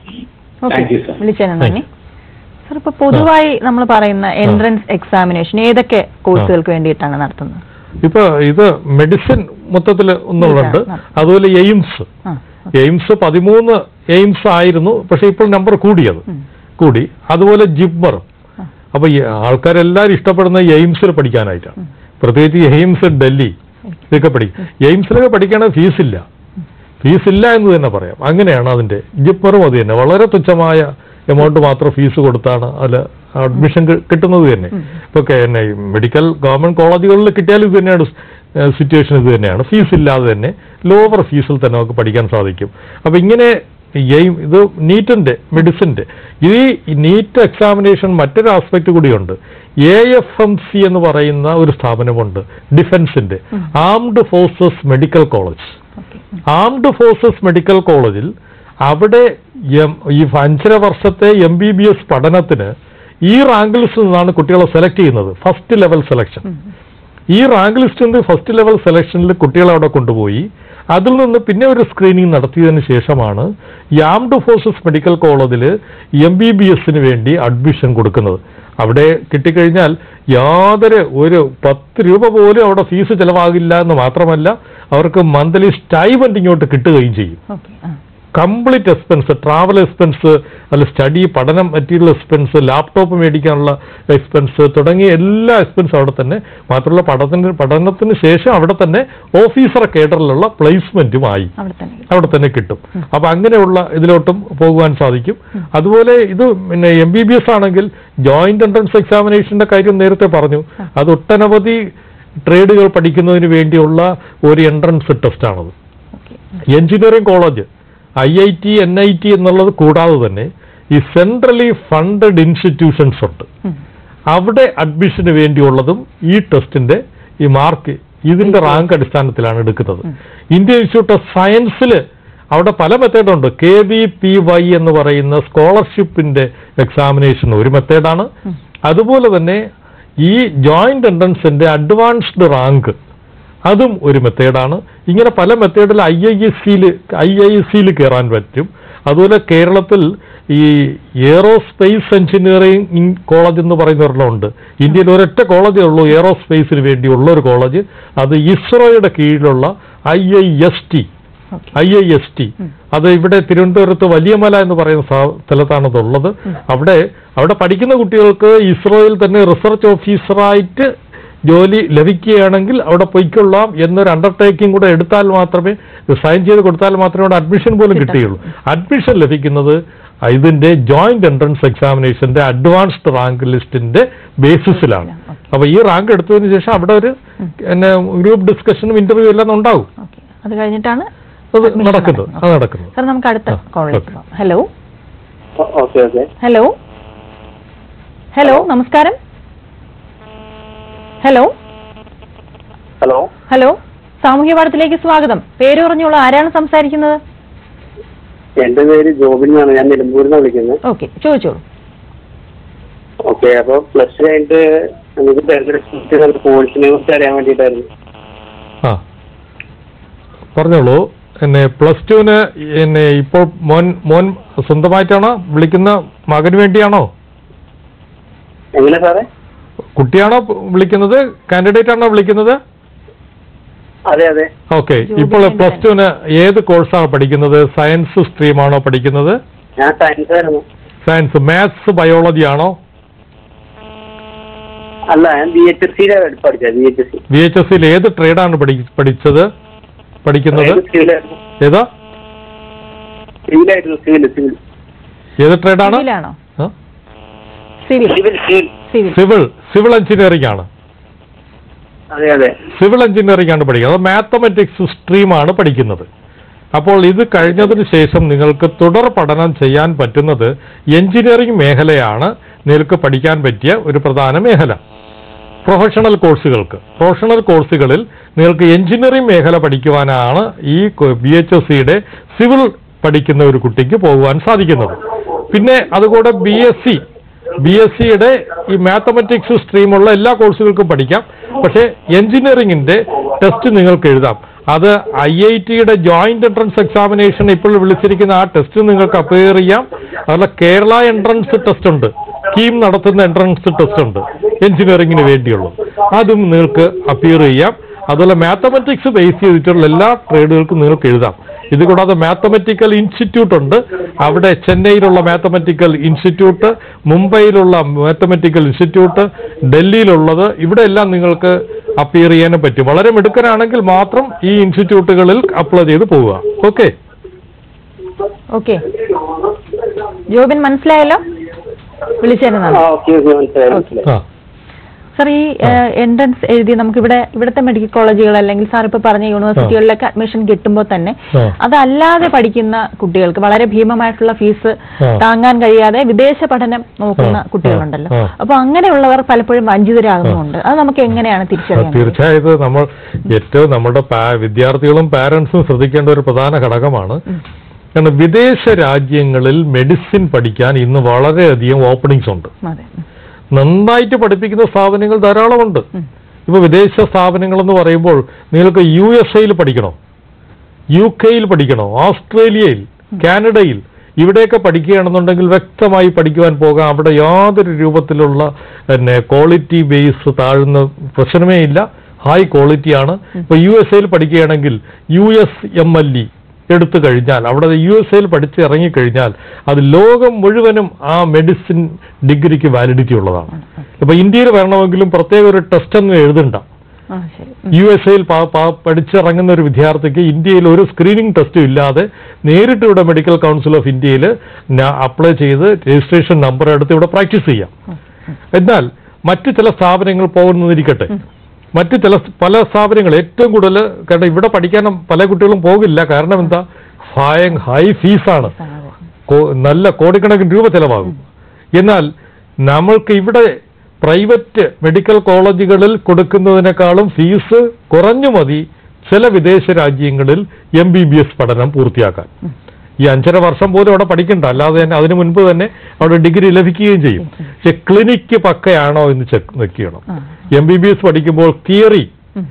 S1: വിളിച്ചതിന് നന്ദി സർ. ഇപ്പൊ പൊതുവായി നമ്മൾ പറയുന്ന എൻട്രൻസ് എക്സാമിനേഷൻ ഏതൊക്കെ കോഴ്സുകൾക്ക് വേണ്ടിയിട്ടാണ് നടത്തുന്നത്?
S2: ഇപ്പൊ ഇത് മെഡിസിൻ മൊത്തത്തിൽ ഒന്നുണ്ട്, അതുപോലെ എയിംസ് 13 എയിംസ് ആയിരുന്നു, പക്ഷെ ഇപ്പോൾ നമ്പർ കൂടി. അതുപോലെ ജിബ്മറും. അപ്പൊ ആൾക്കാരെല്ലാവരും ഇഷ്ടപ്പെടുന്ന എയിംസിൽ പഠിക്കാനായിട്ടാണ്, പ്രത്യേകിച്ച് എയിംസ് ഡൽഹി ഇതൊക്കെ പഠിക്കും. എയിംസിലൊക്കെ പഠിക്കുകയാണെങ്കിൽ ഫീസില്ല എന്ന് തന്നെ പറയാം. അങ്ങനെയാണ് അതിന്റെ. ജിബ്മറും അത് തന്നെ വളരെ തുച്ഛമായ എമൗണ്ട് മാത്രം ഫീസ് കൊടുത്താണ് അതിൽ അഡ്മിഷൻ കിട്ടുന്നത് തന്നെ. ഇപ്പൊ മെഡിക്കൽ ഗവൺമെന്റ് കോളേജുകളിൽ കിട്ടിയാൽ ഇത് തന്നെയാണ് സിറ്റുവേഷൻ, ഇത് തന്നെയാണ്. ഫീസ് ഇല്ലാതെ തന്നെ ലോവർ ഫീസിൽ തന്നെ നമുക്ക് പഠിക്കാൻ സാധിക്കും. അപ്പൊ ഇങ്ങനെ ഇത് നീറ്റിന്റെ മെഡിസിന്റെ ഈ നീറ്റ് എക്സാമിനേഷൻ മറ്റൊരു ആസ്പെക്ട് കൂടിയുണ്ട്. AFMC എന്ന് പറയുന്ന ഒരു സ്ഥാപനമുണ്ട് ഡിഫൻസിന്റെ, armed forces medical college. Armed forces medical കോളേജിൽ അവിടെ ഈ 5.5 വർഷത്തെ MBBS പഠനത്തിന് ഈ റാങ്ക് ലിസ്റ്റിൽ നിന്നാണ് കുട്ടികളെ സെലക്ട് ചെയ്യുന്നത്, ഫസ്റ്റ് ലെവൽ സെലക്ഷൻ. ഈ റാങ്ക് ലിസ്റ്റിൽ നിന്ന് ഫസ്റ്റ് ലെവൽ സെലക്ഷനിൽ കുട്ടികളെ അവിടെ കൊണ്ടുപോയി അതിൽ നിന്ന് പിന്നെ ഒരു സ്ക്രീനിങ് നടത്തിയതിന് ശേഷമാണ് ഈ ആംഡ് ഫോഴ്സസ് മെഡിക്കൽ കോളേജിൽ MBBSന് വേണ്ടി അഡ്മിഷൻ കൊടുക്കുന്നത്. അവിടെ കിട്ടിക്കഴിഞ്ഞാൽ യാതൊരു ഒരു 10 രൂപ പോലും അവിടെ ഫീസ് ചിലവാകില്ല എന്ന് മാത്രമല്ല, അവർക്ക് മന്ത്ലി സ്റ്റൈപൻഡ് ഇങ്ങോട്ട് കിട്ടുകയും ചെയ്യും. കംപ്ലീറ്റ് എക്സ്പെൻസ്, ട്രാവൽ എക്സ്പെൻസ്, അല്ല സ്റ്റഡി പഠനം മെറ്റീരിയൽ എക്സ്പെൻസ്, ലാപ്ടോപ്പ് മേടിക്കാനുള്ള എക്സ്പെൻസ് തുടങ്ങിയ എല്ലാ എക്സ്പെൻസും അവിടെ തന്നെ. മാത്രമല്ല പഠനത്തിന് ശേഷം അവിടെ തന്നെ ഓഫീസർ കേഡറിലുള്ള പ്ലേസ്മെന്റുമായി അവിടെ തന്നെ കിട്ടും. അപ്പൊ അങ്ങനെയുള്ള ഇതിലോട്ടും പോകുവാൻ സാധിക്കും. അതുപോലെ ഇത് പിന്നെ MBBS ആണെങ്കിൽ ജോയിന്റ് എൻട്രൻസ് എക്സാമിനേഷന്റെ കാര്യം നേരത്തെ പറഞ്ഞു. അത് ഒട്ടനവധി ട്രേഡുകൾ പഠിക്കുന്നതിന് വേണ്ടിയുള്ള ഒരു എൻട്രൻസ് ടെസ്റ്റാണത്. എഞ്ചിനീയറിംഗ് കോളേജ്, IIT, NIT എന്നുള്ളത് കൂടാതെ തന്നെ ഈ സെൻട്രലി ഫണ്ടഡ് ഇൻസ്റ്റിറ്റ്യൂഷൻസ് ഉണ്ട്. അവിടെ അഡ്മിഷന് വേണ്ടിയുള്ളതും ഈ ടെസ്റ്റിന്റെ ഈ മാർക്ക് ഇതിന്റെ റാങ്ക് അടിസ്ഥാനത്തിലാണ് എടുക്കുന്നത്. ഇന്ത്യൻ ഇൻസ്റ്റിറ്റ്യൂട്ട് ഓഫ് സയൻസിൽ അവിടെ പല മെത്തേഡുണ്ട്. KVPY എന്ന് പറയുന്ന സ്കോളർഷിപ്പിന്റെ എക്സാമിനേഷൻ ഒരു മെത്തേഡാണ്. അതുപോലെ തന്നെ ഈ ജോയിന്റ് എൻട്രൻസിന്റെ അഡ്വാൻസ്ഡ് റാങ്ക് അതും ഒരു മെത്തേഡാണ്. ഇങ്ങനെ പല മെത്തേഡിൽ IISc കയറാൻ പറ്റും. അതുപോലെ കേരളത്തിൽ ഈ എയറോസ്പേസ് എഞ്ചിനീയറിംഗ് കോളേജ് എന്ന് പറയുന്ന ഒരെണ്ണമുണ്ട്. ഇന്ത്യയിൽ ഒരൊറ്റ കോളേജേ ഉള്ളൂ എയറോസ്പേസിന് വേണ്ടിയുള്ള ഒരു കോളേജ്. അത് ഇസ്രോയുടെ കീഴിലുള്ള IIST. അത് ഇവിടെ തിരുവനന്തപുരത്ത് വലിയമല എന്ന് പറയുന്ന സ്ഥലത്താണ് അതുള്ളത്. അവിടെ പഠിക്കുന്ന കുട്ടികൾക്ക് ഇസ്രോയിൽ തന്നെ റിസർച്ച് ഓഫീസറായിട്ട് ജോലി ലഭിക്കുകയാണെങ്കിൽ അവിടെ പൊയ്ക്കൊള്ളാം എന്നൊരു അണ്ടർടേക്കിംഗ് കൂടെ എടുത്താൽ മാത്രമേ, സൈൻ ചെയ്ത് കൊടുത്താൽ മാത്രമേ അവിടെ അഡ്മിഷൻ പോലും കിട്ടുകയുള്ളൂ. അഡ്മിഷൻ ലഭിക്കുന്നത് ഇതിന്റെ ജോയിന്റ് എൻട്രൻസ് എക്സാമിനേഷന്റെ അഡ്വാൻസ്ഡ് റാങ്ക് ലിസ്റ്റിന്റെ ബേസിസിലാണ്. അപ്പൊ ഈ റാങ്ക് എടുത്തതിന് ശേഷം അവിടെ ഒരു ഗ്രൂപ്പ് ഡിസ്കഷനും ഇന്റർവ്യൂ എല്ലാം ഉണ്ടാവും.
S1: അത് കഴിഞ്ഞിട്ടാണ്
S2: നടക്കുന്നത്.
S1: സാർ, നമുക്ക് അടുത്ത കോളിലേക്ക് പോകാം. ഹലോ നമസ്കാരം. ഹലോ സാമൂഹ്യ പാഠത്തിലേക്ക് സ്വാഗതം. പേര് പറഞ്ഞോളൂ, ആരാണ് സംസാരിക്കുന്നത്?
S5: എന്റെ പേര് ജോബിൻ എന്നാണ്, ഞാൻ നിലമ്പൂരിൽ നിന്ന് വിളിക്കുന്നത്.
S1: ഓക്കെ, ചോദിച്ചോളൂ.
S5: ഓക്കെ, അപ്പൊ പ്ലസ് ടു കഴിഞ്ഞിട്ട് നമുക്ക് തെരഞ്ഞെടുപ്പ് കോഴ്സിനെ കുറിച്ച് അറിയാൻ വേണ്ടിയിട്ടായിരുന്നു.
S2: പറഞ്ഞോളൂ. പ്ലസ് ടുവിന് ഇപ്പോൾ മോൻ സ്വന്തമായിട്ടാണോ വിളിക്കുന്ന, മകന് വേണ്ടിയാണോ?
S5: എങ്ങനെ സാറേ?
S2: കുട്ടിയാണോ വിളിക്കുന്നത്, കാൻഡിഡേറ്റ് ആണോ വിളിക്കുന്നത്?
S5: അതെ.
S2: ഓക്കെ, ഇപ്പോൾ പ്ലസ് ടുവിന് ഏത് കോഴ്സാണ് പഠിക്കുന്നത്? സയൻസ് സ്ട്രീമാണോ പഠിക്കുന്നത്?
S5: ഞാൻ സയൻസ് ആയിരുന്നു.
S2: സയൻസ്, മാത്സ്, ബയോളജി ആണോ?
S5: അല്ല, ഞാൻ
S2: VHSC ഏത് ട്രേഡാണ് പഠിക്കുന്നത്? ഏതാ? ഏത് ട്രേഡാണ്? സിവിൽ എഞ്ചിനീയറിംഗ് ആണ്. സിവിൽ എഞ്ചിനീയറിംഗ് ആണ് പഠിക്കുന്നത്. അത് മാത്തമാറ്റിക്സ് സ്ട്രീമാണ് പഠിക്കുന്നത്. അപ്പോൾ ഇത് കഴിഞ്ഞതിന് ശേഷം നിങ്ങൾക്ക് തുടർ പഠനം ചെയ്യാൻ പറ്റുന്നത് എഞ്ചിനീയറിംഗ് മേഖലയാണ് നിങ്ങൾക്ക് പഠിക്കാൻ പറ്റിയ ഒരു പ്രധാന മേഖല. പ്രൊഫഷണൽ കോഴ്സുകളിൽ നിങ്ങൾക്ക് എഞ്ചിനീയറിംഗ് മേഖല പഠിക്കുവാനാണ് ഈ BHSCയുടെ സിവിൽ പഠിക്കുന്ന ഒരു കുട്ടിക്ക് പോകുവാൻ സാധിക്കുന്നത്. പിന്നെ അതുകൂടെ BSCയുടെ ഈ മാത്തമാറ്റിക്സ് സ്ട്രീമുള്ള എല്ലാ കോഴ്സുകൾക്കും പഠിക്കാം. പക്ഷേ എഞ്ചിനീയറിംഗിന്റെ ടെസ്റ്റ് നിങ്ങൾക്ക് എഴുതാം. അത് IITയുടെ ജോയിന്റ് എൻട്രൻസ് എക്സാമിനേഷൻ ഇപ്പോൾ വിളിച്ചിരിക്കുന്ന ആ ടെസ്റ്റ് നിങ്ങൾക്ക് അപ്പിയർ ചെയ്യാം. അതുപോലെ കേരള എൻട്രൻസ് ടെസ്റ്റ് ഉണ്ട്, സ്കീം നടത്തുന്ന എൻട്രൻസ് ടെസ്റ്റ് ഉണ്ട് എഞ്ചിനീയറിംഗിന് വേണ്ടിയുള്ളത്, അതും നിങ്ങൾക്ക് അപ്പിയർ ചെയ്യാം. അതുപോലെ മാത്തമാറ്റിക്സ് ബേസ് ചെയ്തിട്ടുള്ള എല്ലാ ട്രേഡുകൾക്കും നിങ്ങൾക്ക് എഴുതാം. ഇത് കൂടാതെ മാത്തമാറ്റിക്കൽ ഇൻസ്റ്റിറ്റ്യൂട്ട് ഉണ്ട്. അവിടെ ചെന്നൈയിലുള്ള മാത്തമാറ്റിക്കൽ ഇൻസ്റ്റിറ്റ്യൂട്ട്, മുംബൈയിലുള്ള മാത്തമാറ്റിക്കൽ ഇൻസ്റ്റിറ്റ്യൂട്ട്, ഡൽഹിയിലുള്ളത്, ഇവിടെ എല്ലാം നിങ്ങൾക്ക് അപ്പിയർ ചെയ്യാനും പറ്റും. വളരെ മിടുക്കനാണെങ്കിൽ മാത്രം ഈ ഇൻസ്റ്റിറ്റ്യൂട്ടുകളിൽ അപ്ലൈ ചെയ്ത് പോവുക. ഓക്കെ
S1: ഓക്കെ ജോബിൻ, മനസ്സിലായല്ലോ? വിളിച്ചേരുന്നതാണ്. സർ, ഈ എൻട്രൻസ് എഴുതി നമുക്ക് ഇവിടുത്തെ മെഡിക്കൽ കോളേജുകൾ അല്ലെങ്കിൽ സാർ ഇപ്പൊ പറഞ്ഞ യൂണിവേഴ്സിറ്റികളിലൊക്കെ അഡ്മിഷൻ കിട്ടുമ്പോൾ തന്നെ അതല്ലാതെ പഠിക്കുന്ന കുട്ടികൾക്ക് വളരെ ഭീമമായിട്ടുള്ള ഫീസ് താങ്ങാൻ കഴിയാതെ വിദേശ പഠനം നോക്കുന്ന കുട്ടികളുണ്ടല്ലോ. അപ്പൊ അങ്ങനെയുള്ളവർ പലപ്പോഴും വഞ്ചിതരാകുന്നുണ്ട്. അത് നമുക്ക് എങ്ങനെയാണ് തിരിച്ചറിയാൻ?
S2: തീർച്ചയായിട്ടും നമ്മുടെ വിദ്യാർത്ഥികളും പാരന്റ്സും ശ്രദ്ധിക്കേണ്ട ഒരു പ്രധാന ഘടകമാണ്. കാരണം വിദേശ രാജ്യങ്ങളിൽ മെഡിസിൻ പഠിക്കാൻ ഇന്ന് വളരെയധികം ഓപ്പണിങ്സ് ഉണ്ട്. നന്നായിട്ട് പഠിപ്പിക്കുന്ന സ്ഥാപനങ്ങൾ ധാരാളമുണ്ട്. ഇപ്പൊ വിദേശ സ്ഥാപനങ്ങൾ എന്ന് പറയുമ്പോൾ നിങ്ങൾക്ക് USA പഠിക്കണോ, UK പഠിക്കണോ, ഓസ്ട്രേലിയയിൽ, കാനഡയിൽ, ഇവിടെയൊക്കെ പഠിക്കുകയാണെന്നുണ്ടെങ്കിൽ വ്യക്തമായി പഠിക്കുവാൻ പോകാം. അവിടെ യാതൊരു രൂപത്തിലുള്ള ക്വാളിറ്റി ബേസ് താഴ്ന്ന പ്രശ്നമേ ഇല്ല, ഹൈ ക്വാളിറ്റിയാണ്. ഇപ്പൊ USA പഠിക്കുകയാണെങ്കിൽ USMLE എടുത്തു കഴിഞ്ഞാൽ, അവിടെ USA പഠിച്ച് ഇറങ്ങിക്കഴിഞ്ഞാൽ അത് ലോകം മുഴുവനും ആ മെഡിസിൻ ഡിഗ്രിക്ക് വാലിഡിറ്റി ഉള്ളതാണ്. ഇപ്പൊ ഇന്ത്യയിൽ വരണമെങ്കിലും പ്രത്യേക ഒരു ടെസ്റ്റ് ഒന്നും എഴുതണ്ട. USA പഠിച്ചിറങ്ങുന്ന ഒരു വിദ്യാർത്ഥിക്ക് ഇന്ത്യയിൽ ഒരു സ്ക്രീനിങ് ടെസ്റ്റും ഇല്ലാതെ നേരിട്ട് ഇവിടെ മെഡിക്കൽ കൗൺസിൽ ഓഫ് ഇന്ത്യയിൽ അപ്ലൈ ചെയ്ത് രജിസ്ട്രേഷൻ നമ്പർ എടുത്ത് ഇവിടെ പ്രാക്ടീസ് ചെയ്യാം. എന്നാൽ മറ്റു ചില സ്ഥാപനങ്ങൾ പോകുന്നതിരിക്കട്ടെ, പല സ്ഥാപനങ്ങൾ ഏറ്റവും കൂടുതൽ, കാരണം ഇവിടെ പഠിക്കാൻ പല കുട്ടികളും പോകില്ല. കാരണം എന്താ? ഹൈ ഫീസാണ്, നല്ല കോടിക്കണക്കിന് രൂപ ചെലവാകും. എന്നാൽ നമ്മൾക്ക് ഇവിടെ പ്രൈവറ്റ് മെഡിക്കൽ കോളേജുകളിൽ കൊടുക്കുന്നതിനേക്കാളും ഫീസ് കുറഞ്ഞു മതി ചില വിദേശ രാജ്യങ്ങളിൽ MBBS പഠനം പൂർത്തിയാക്കാൻ. ഈ 5.5 വർഷം പോലും അവിടെ പഠിക്കണ്ട, അല്ലാതെ തന്നെ അതിനു മുൻപ് തന്നെ അവിടെ ഡിഗ്രി ലഭിക്കുകയും ചെയ്യും. പക്ഷെ ക്ലിനിക്ക് പക്കയാണോ എന്ന് ചെക്ക് ചെയ്യണം. MBBS പഠിക്കുമ്പോൾ തിയറി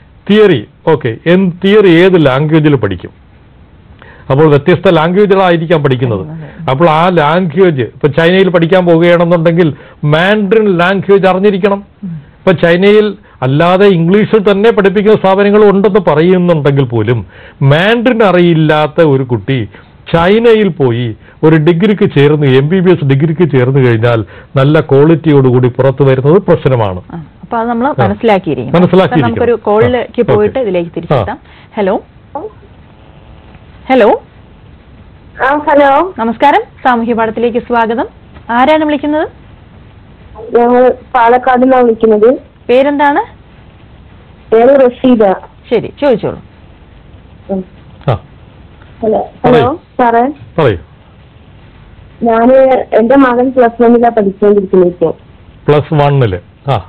S2: തിയറി ഏത് ലാംഗ്വേജിൽ പഠിക്കും? അപ്പോൾ വ്യത്യസ്ത ലാംഗ്വേജുകളായിരിക്കാം പഠിക്കുന്നത്. അപ്പോൾ ആ ലാംഗ്വേജ് ഇപ്പൊ ചൈനയിൽ പഠിക്കാൻ പോവുകയാണെന്നുണ്ടെങ്കിൽ മാൻഡറിൻ ലാംഗ്വേജ് അറിഞ്ഞിരിക്കണം. ഇപ്പൊ ചൈനയിൽ അല്ലാതെ ഇംഗ്ലീഷിൽ തന്നെ പഠിപ്പിക്കുന്ന സ്ഥാപനങ്ങൾ ഉണ്ടെന്ന് പറയുന്നുണ്ടെങ്കിൽ പോലും മാൻഡറിൻ അറിയില്ലാത്ത ഒരു കുട്ടി ചൈനയിൽ പോയി ഒരു ഡിഗ്രിക്ക് ചേർന്ന് MBBS ഡിഗ്രിക്ക് ചേർന്ന് കഴിഞ്ഞാൽ നല്ല ക്വാളിറ്റിയോടുകൂടി പുറത്തു വരുന്നത് പ്രശ്നമാണ്.
S1: അപ്പൊ അത് നമ്മൾ മനസ്സിലാക്കിയിരിക്കും. നമുക്കൊരു കോളിലേക്ക് പോയിട്ട് ഇതിലേക്ക് തിരിച്ചെത്താം. ഹലോ ഹലോ
S6: ഹലോ,
S1: നമസ്കാരം. സാമൂഹ്യ പാഠത്തിലേക്ക് സ്വാഗതം. ആരാണ് വിളിക്കുന്നത്?
S6: ഞങ്ങൾ പാലക്കാട് നിന്നാണ് വിളിക്കുന്നത്.
S1: പേരെന്താണ്?
S6: പേര് റഷീദ.
S1: ശരി, ചോദിച്ചോളൂ.
S6: ഹലോ സാറേ, ഞാന് എന്റെ മകൻ +1 പഠിച്ചുകൊണ്ടിരിക്കുന്നത്. ഇപ്പോ +1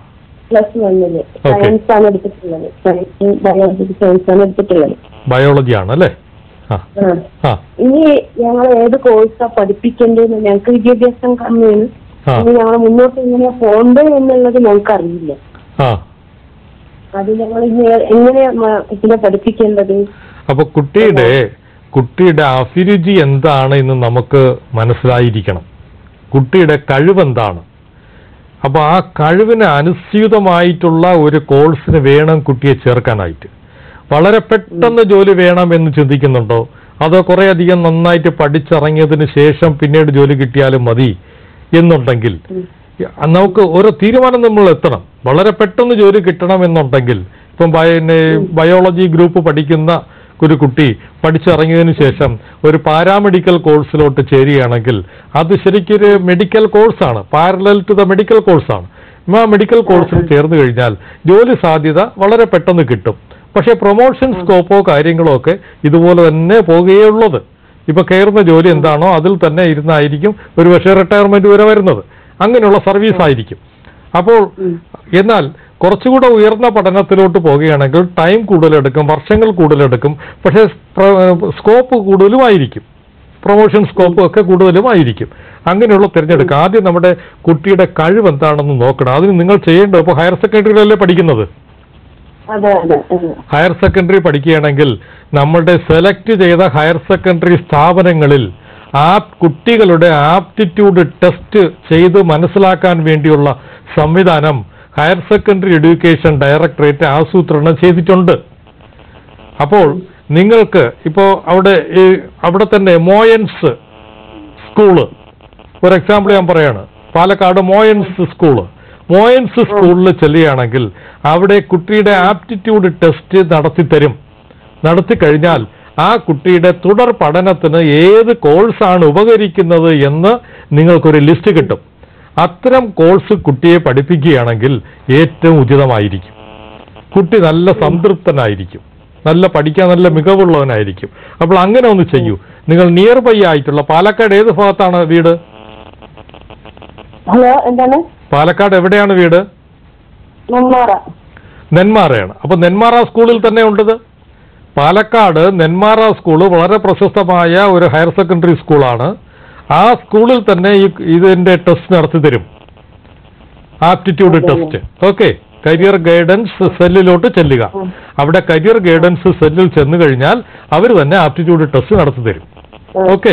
S6: സയൻസ് ആണ് എടുത്തിട്ടുള്ളത്. സയൻസ് ആണ് എടുത്തിട്ടുള്ളത്.
S2: ബയോളജി ആണ് അല്ലേ?
S6: ഇനി ഞങ്ങൾ ഏത് കോഴ്സാ പഠിപ്പിക്കേണ്ടതെന്ന്, ഞങ്ങൾക്ക് വിദ്യാഭ്യാസം കമ്മിയാണ്. ഇനി ഞങ്ങൾ മുന്നോട്ട് എങ്ങനെയാ പോകേണ്ടത് എന്നുള്ളത് ഞങ്ങൾക്ക് അറിയില്ല. അത് ഞങ്ങൾ ഇനി എങ്ങനെയാ ഇതിനെ പഠിപ്പിക്കേണ്ടത്?
S2: അപ്പൊ കുട്ടിയുടെ അഭിരുചി എന്താണ് എന്ന് നമുക്ക് മനസ്സിലായിരിക്കണം. കുട്ടിയുടെ കഴിവെന്താണ്? അപ്പൊ ആ കഴിവിന് അനുസ്യൂതമായിട്ടുള്ള ഒരു കോഴ്സിന് വേണം കുട്ടിയെ ചേർക്കാനായിട്ട്. വളരെ പെട്ടെന്ന് ജോലി വേണം എന്ന് ചിന്തിക്കുന്നുണ്ടോ? അതോ കുറെ അധികം നന്നായിട്ട് പഠിച്ചിറങ്ങിയതിന് ശേഷം പിന്നീട് ജോലി കിട്ടിയാലും മതി എന്നുണ്ടെങ്കിൽ നമുക്ക് ഓരോ തീരുമാനം നമ്മൾ എത്തണം. വളരെ പെട്ടെന്ന് ജോലി കിട്ടണം എന്നുണ്ടെങ്കിൽ ഇപ്പം ബയോളജി ഗ്രൂപ്പ് പഠിക്കുന്ന ഒരു കുട്ടി പഠിച്ചിറങ്ങിയതിനു ശേഷം ഒരു പാരാമെഡിക്കൽ കോഴ്സിലോട്ട് ചേരുകയാണെങ്കിൽ അത് ശരിക്കൊരു മെഡിക്കൽ കോഴ്സാണ്, പാരലൽ ടു ദ മെഡിക്കൽ കോഴ്സാണ്. ആ മെഡിക്കൽ കോഴ്സിൽ ചേർന്ന് കഴിഞ്ഞാൽ ജോലി സാധ്യത വളരെ പെട്ടെന്ന് കിട്ടും. പക്ഷെ പ്രൊമോഷൻ സ്കോപ്പോ കാര്യങ്ങളോ ഒക്കെ ഇതുപോലെ തന്നെ പോകുകയുള്ളത്. ഇപ്പൊ കയറുന്ന ജോലി എന്താണോ അതിൽ തന്നെ ഇരുന്നായിരിക്കും ഒരുപക്ഷെ റിട്ടയർമെന്റ് വരെ വരുന്നത്. അങ്ങനെയുള്ള സർവീസ് ആയിരിക്കും. അപ്പോൾ എന്നാൽ കുറച്ചുകൂടെ ഉയർന്ന പഠനത്തിലോട്ട് പോവുകയാണെങ്കിൽ ടൈം കൂടുതലെടുക്കും, വർഷങ്ങൾ കൂടുതലെടുക്കും, പക്ഷേ സ്കോപ്പ് കൂടുതലുമായിരിക്കും, പ്രൊമോഷൻ സ്കോപ്പ് ഒക്കെ കൂടുതലുമായിരിക്കും. അങ്ങനെയുള്ള തിരഞ്ഞെടുക്കുക. ആദ്യം നമ്മുടെ കുട്ടിയുടെ കഴിവ് എന്താണെന്ന് നോക്കണം. അതിന് നിങ്ങൾ ചെയ്യേണ്ടത്, ഇപ്പോൾ ഹയർ സെക്കൻഡറിയിലല്ലേ പഠിക്കുന്നത്, ഹയർ സെക്കൻഡറി പഠിക്കുകയാണെങ്കിൽ നമ്മളുടെ സെലക്ട് ചെയ്ത ഹയർ സെക്കൻഡറി സ്ഥാപനങ്ങളിൽ ആ കുട്ടികളുടെ ആപ്റ്റിറ്റ്യൂഡ് ടെസ്റ്റ് ചെയ്ത് മനസ്സിലാക്കാൻ വേണ്ടിയുള്ള സംവിധാനം ഹയർ സെക്കൻഡറി എഡ്യൂക്കേഷൻ ഡയറക്ടറേറ്റ് ആസൂത്രണം ചെയ്തിട്ടുണ്ട്. അപ്പോൾ നിങ്ങൾക്ക് ഇപ്പോൾ അവിടെ തന്നെ മോയൻസ് സ്കൂള്, ഒരു എക്സാമ്പിൾ ഞാൻ പറയാണ്, പാലക്കാട് മോയൻസ് സ്കൂളിൽ ചെല്ലുകയാണെങ്കിൽ അവിടെ കുട്ടിയുടെ ആപ്റ്റിറ്റ്യൂഡ് ടെസ്റ്റ് നടത്തി കഴിഞ്ഞാൽ ആ കുട്ടിയുടെ തുടർ പഠനത്തിന് ഏത് കോഴ്സാണ് ഉപകരിക്കുന്നത് എന്ന് നിങ്ങൾക്കൊരു ലിസ്റ്റ് കിട്ടും. അത്തരം കോഴ്സ് കുട്ടിയെ പഠിപ്പിക്കുകയാണെങ്കിൽ ഏറ്റവും ഉചിതമായിരിക്കും. കുട്ടി നല്ല സംതൃപ്തനായിരിക്കും, പഠിക്കാൻ നല്ല മികവുള്ളവനായിരിക്കും. അപ്പോൾ അങ്ങനെ ഒന്ന് ചെയ്യൂ. നിങ്ങൾ നിയർ ബൈ ആയിട്ടുള്ള പാലക്കാട് ഏത് ഭാഗത്താണ് വീട്?
S6: ഹലോ, എന്താണ്?
S2: പാലക്കാട് എവിടെയാണ് വീട്? നെന്മാറയാണ്. അപ്പൊ നെന്മാറ സ്കൂളിൽ തന്നെ ഉണ്ടത്. പാലക്കാട് നെന്മാറ സ്കൂള് വളരെ പ്രശസ്തമായ ഒരു ഹയർ സെക്കൻഡറി സ്കൂളാണ്. ആ സ്കൂളിൽ തന്നെ ഇതിന്റെ ടെസ്റ്റ് നടത്തി തരും, aptitude test. Okay, career guidance സെല്ലിലോട്ട് ചെല്ലുക. അവിടെ കരിയർ ഗൈഡൻസ് സെല്ലിൽ ചെന്ന് കഴിഞ്ഞാൽ അവർ തന്നെ ആപ്റ്റിറ്റ്യൂഡ് ടെസ്റ്റ് നടത്തി തരും. ഓക്കെ.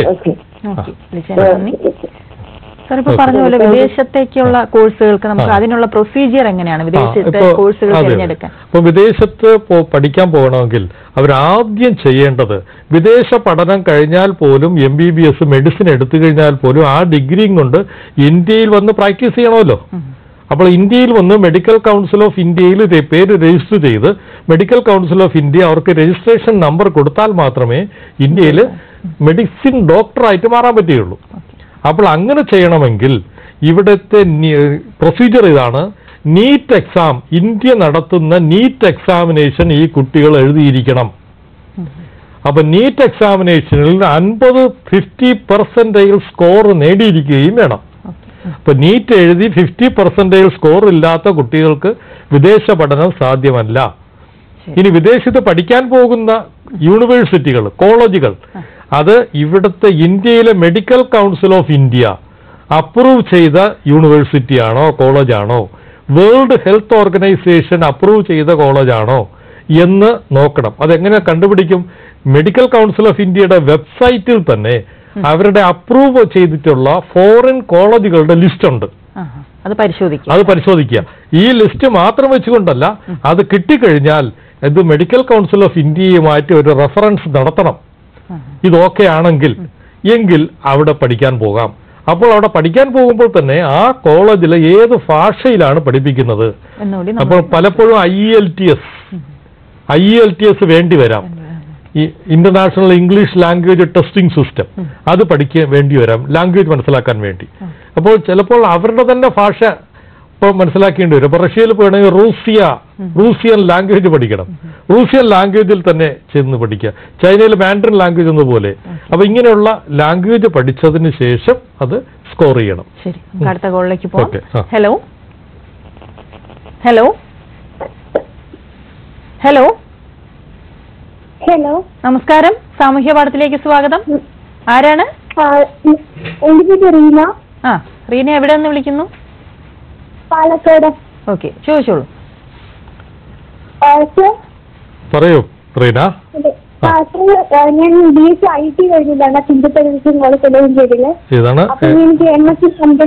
S1: സാർ ഇപ്പൊ പറഞ്ഞ പോലെ വിദേശത്തേക്കുള്ള കോഴ്സുകൾക്ക് നമുക്ക് അതിനുള്ള പ്രൊസീജിയർ എങ്ങനെയാണ് വിദേശത്തെ കോഴ്സുകൾ തിരഞ്ഞെടുക്കാൻ?
S2: ഇപ്പൊ വിദേശത്ത് പഠിക്കാൻ പോകണമെങ്കിൽ അവരാദ്യം ചെയ്യേണ്ടത്, വിദേശ പഠനം കഴിഞ്ഞാൽ പോലും MBBS മെഡിസിൻ എടുത്തു കഴിഞ്ഞാൽ പോലും ആ ഡിഗ്രിയും കൊണ്ട് ഇന്ത്യയിൽ വന്ന് പ്രാക്ടീസ് ചെയ്യണമല്ലോ. അപ്പോൾ ഇന്ത്യയിൽ വന്ന് മെഡിക്കൽ കൗൺസിൽ ഓഫ് ഇന്ത്യയിൽ പേര് രജിസ്റ്റർ ചെയ്ത് മെഡിക്കൽ കൗൺസിൽ ഓഫ് ഇന്ത്യ അവർക്ക് രജിസ്ട്രേഷൻ നമ്പർ കൊടുത്താൽ മാത്രമേ ഇന്ത്യയിൽ മെഡിസിൻ ഡോക്ടറായിട്ട് മാറാൻ പറ്റുകയുള്ളൂ. അപ്പോൾ അങ്ങനെ ചെയ്യണമെങ്കിൽ ഇവിടുത്തെ പ്രൊസീജിയർ ഇതാണ്. നീറ്റ് എക്സാം, ഇന്ത്യ നടത്തുന്ന നീറ്റ് എക്സാമിനേഷൻ ഈ കുട്ടികൾ എഴുതിയിരിക്കണം. അപ്പൊ നീറ്റ് എക്സാമിനേഷനിൽ 50% സ്കോർ നേടിയിരിക്കുകയും വേണം. അപ്പൊ നീറ്റ് എഴുതി 50% സ്കോർ ഇല്ലാത്ത കുട്ടികൾക്ക് വിദേശ പഠനം സാധ്യമല്ല. ഇനി വിദേശത്ത് പഠിക്കാൻ പോകുന്ന യൂണിവേഴ്സിറ്റികൾ, കോളേജുകൾ, അത് ഇവിടുത്തെ ഇന്ത്യയിലെ medical council of India approve ചെയ്ത യൂണിവേഴ്സിറ്റിയാണോ കോളേജാണോ, വേൾഡ് ഹെൽത്ത് ഓർഗനൈസേഷൻ അപ്രൂവ് ചെയ്ത കോളേജാണോ എന്ന് നോക്കണം. അതെങ്ങനെ കണ്ടുപിടിക്കും? മെഡിക്കൽ കൗൺസിൽ ഓഫ് ഇന്ത്യയുടെ വെബ്സൈറ്റിൽ തന്നെ അവരുടെ അപ്രൂവ് ചെയ്തിട്ടുള്ള ഫോറിൻ കോളേജുകളുടെ ലിസ്റ്റ് ഉണ്ട്. അത് പരിശോധിക്കുക. ഈ ലിസ്റ്റ് മാത്രം വെച്ചുകൊണ്ടല്ല, അത് കിട്ടിക്കഴിഞ്ഞാൽ ഇത് മെഡിക്കൽ കൗൺസിൽ ഓഫ് ഇന്ത്യയുമായിട്ട് ഒരു റെഫറൻസ് നടത്തണം. ഇതൊക്കെ ആണെങ്കിൽ എങ്കിൽ അവിടെ പഠിക്കാൻ പോകാം. അപ്പോൾ അവിടെ പഠിക്കാൻ പോകുമ്പോൾ തന്നെ ആ കോളേജിൽ ഏത് ഭാഷയിലാണ് പഠിപ്പിക്കുന്നത്. അപ്പോൾ പലപ്പോഴും IELTS വേണ്ടി വരാം, ഈ international English language testing system, അത് പഠിക്കാൻ വേണ്ടി വരാം, ലാംഗ്വേജ് മനസ്സിലാക്കാൻ വേണ്ടി. അപ്പോൾ ചിലപ്പോൾ അവരുടെ തന്നെ ഭാഷ ഇപ്പോൾ മനസ്സിലാക്കേണ്ടി വരും. ഇപ്പോൾ റഷ്യയിൽ പോകണമെങ്കിൽ റൂസിയൻ ലാംഗ്വേജ് പഠിക്കണം, റൂസിയൻ ലാംഗ്വേജിൽ തന്നെ ചെന്ന് പഠിക്കുക. ചൈനയിൽ മാൻഡറിൻ ലാംഗ്വേജ് എന്നപോലെ. അപ്പൊ ഇങ്ങനെയുള്ള ലാംഗ്വേജ് പഠിച്ചതിന് ശേഷം അത് സ്കോർ ചെയ്യണം.
S1: ശരി, അടുത്ത കോളിലേക്ക് പോകാം. ഹലോ ഹലോ ഹലോ
S6: ഹലോ,
S1: നമസ്കാരം. സാമൂഹ്യ പാഠത്തിലേക്ക് സ്വാഗതം. ആരാണ്?
S6: റീന.
S1: റീന എവിടെ നിന്ന് വിളിക്കുന്നു?
S6: പാലക്കാട്.
S1: ഓക്കെ, ചോദിച്ചോളൂ.
S2: പറയൂ റീന.
S6: ഞാൻ BSc IT കഴിഞ്ഞതാണ് ചിന്തപ്പരിശീലനം ചെയ്തില്ല. അപ്പൊ എനിക്ക് MSc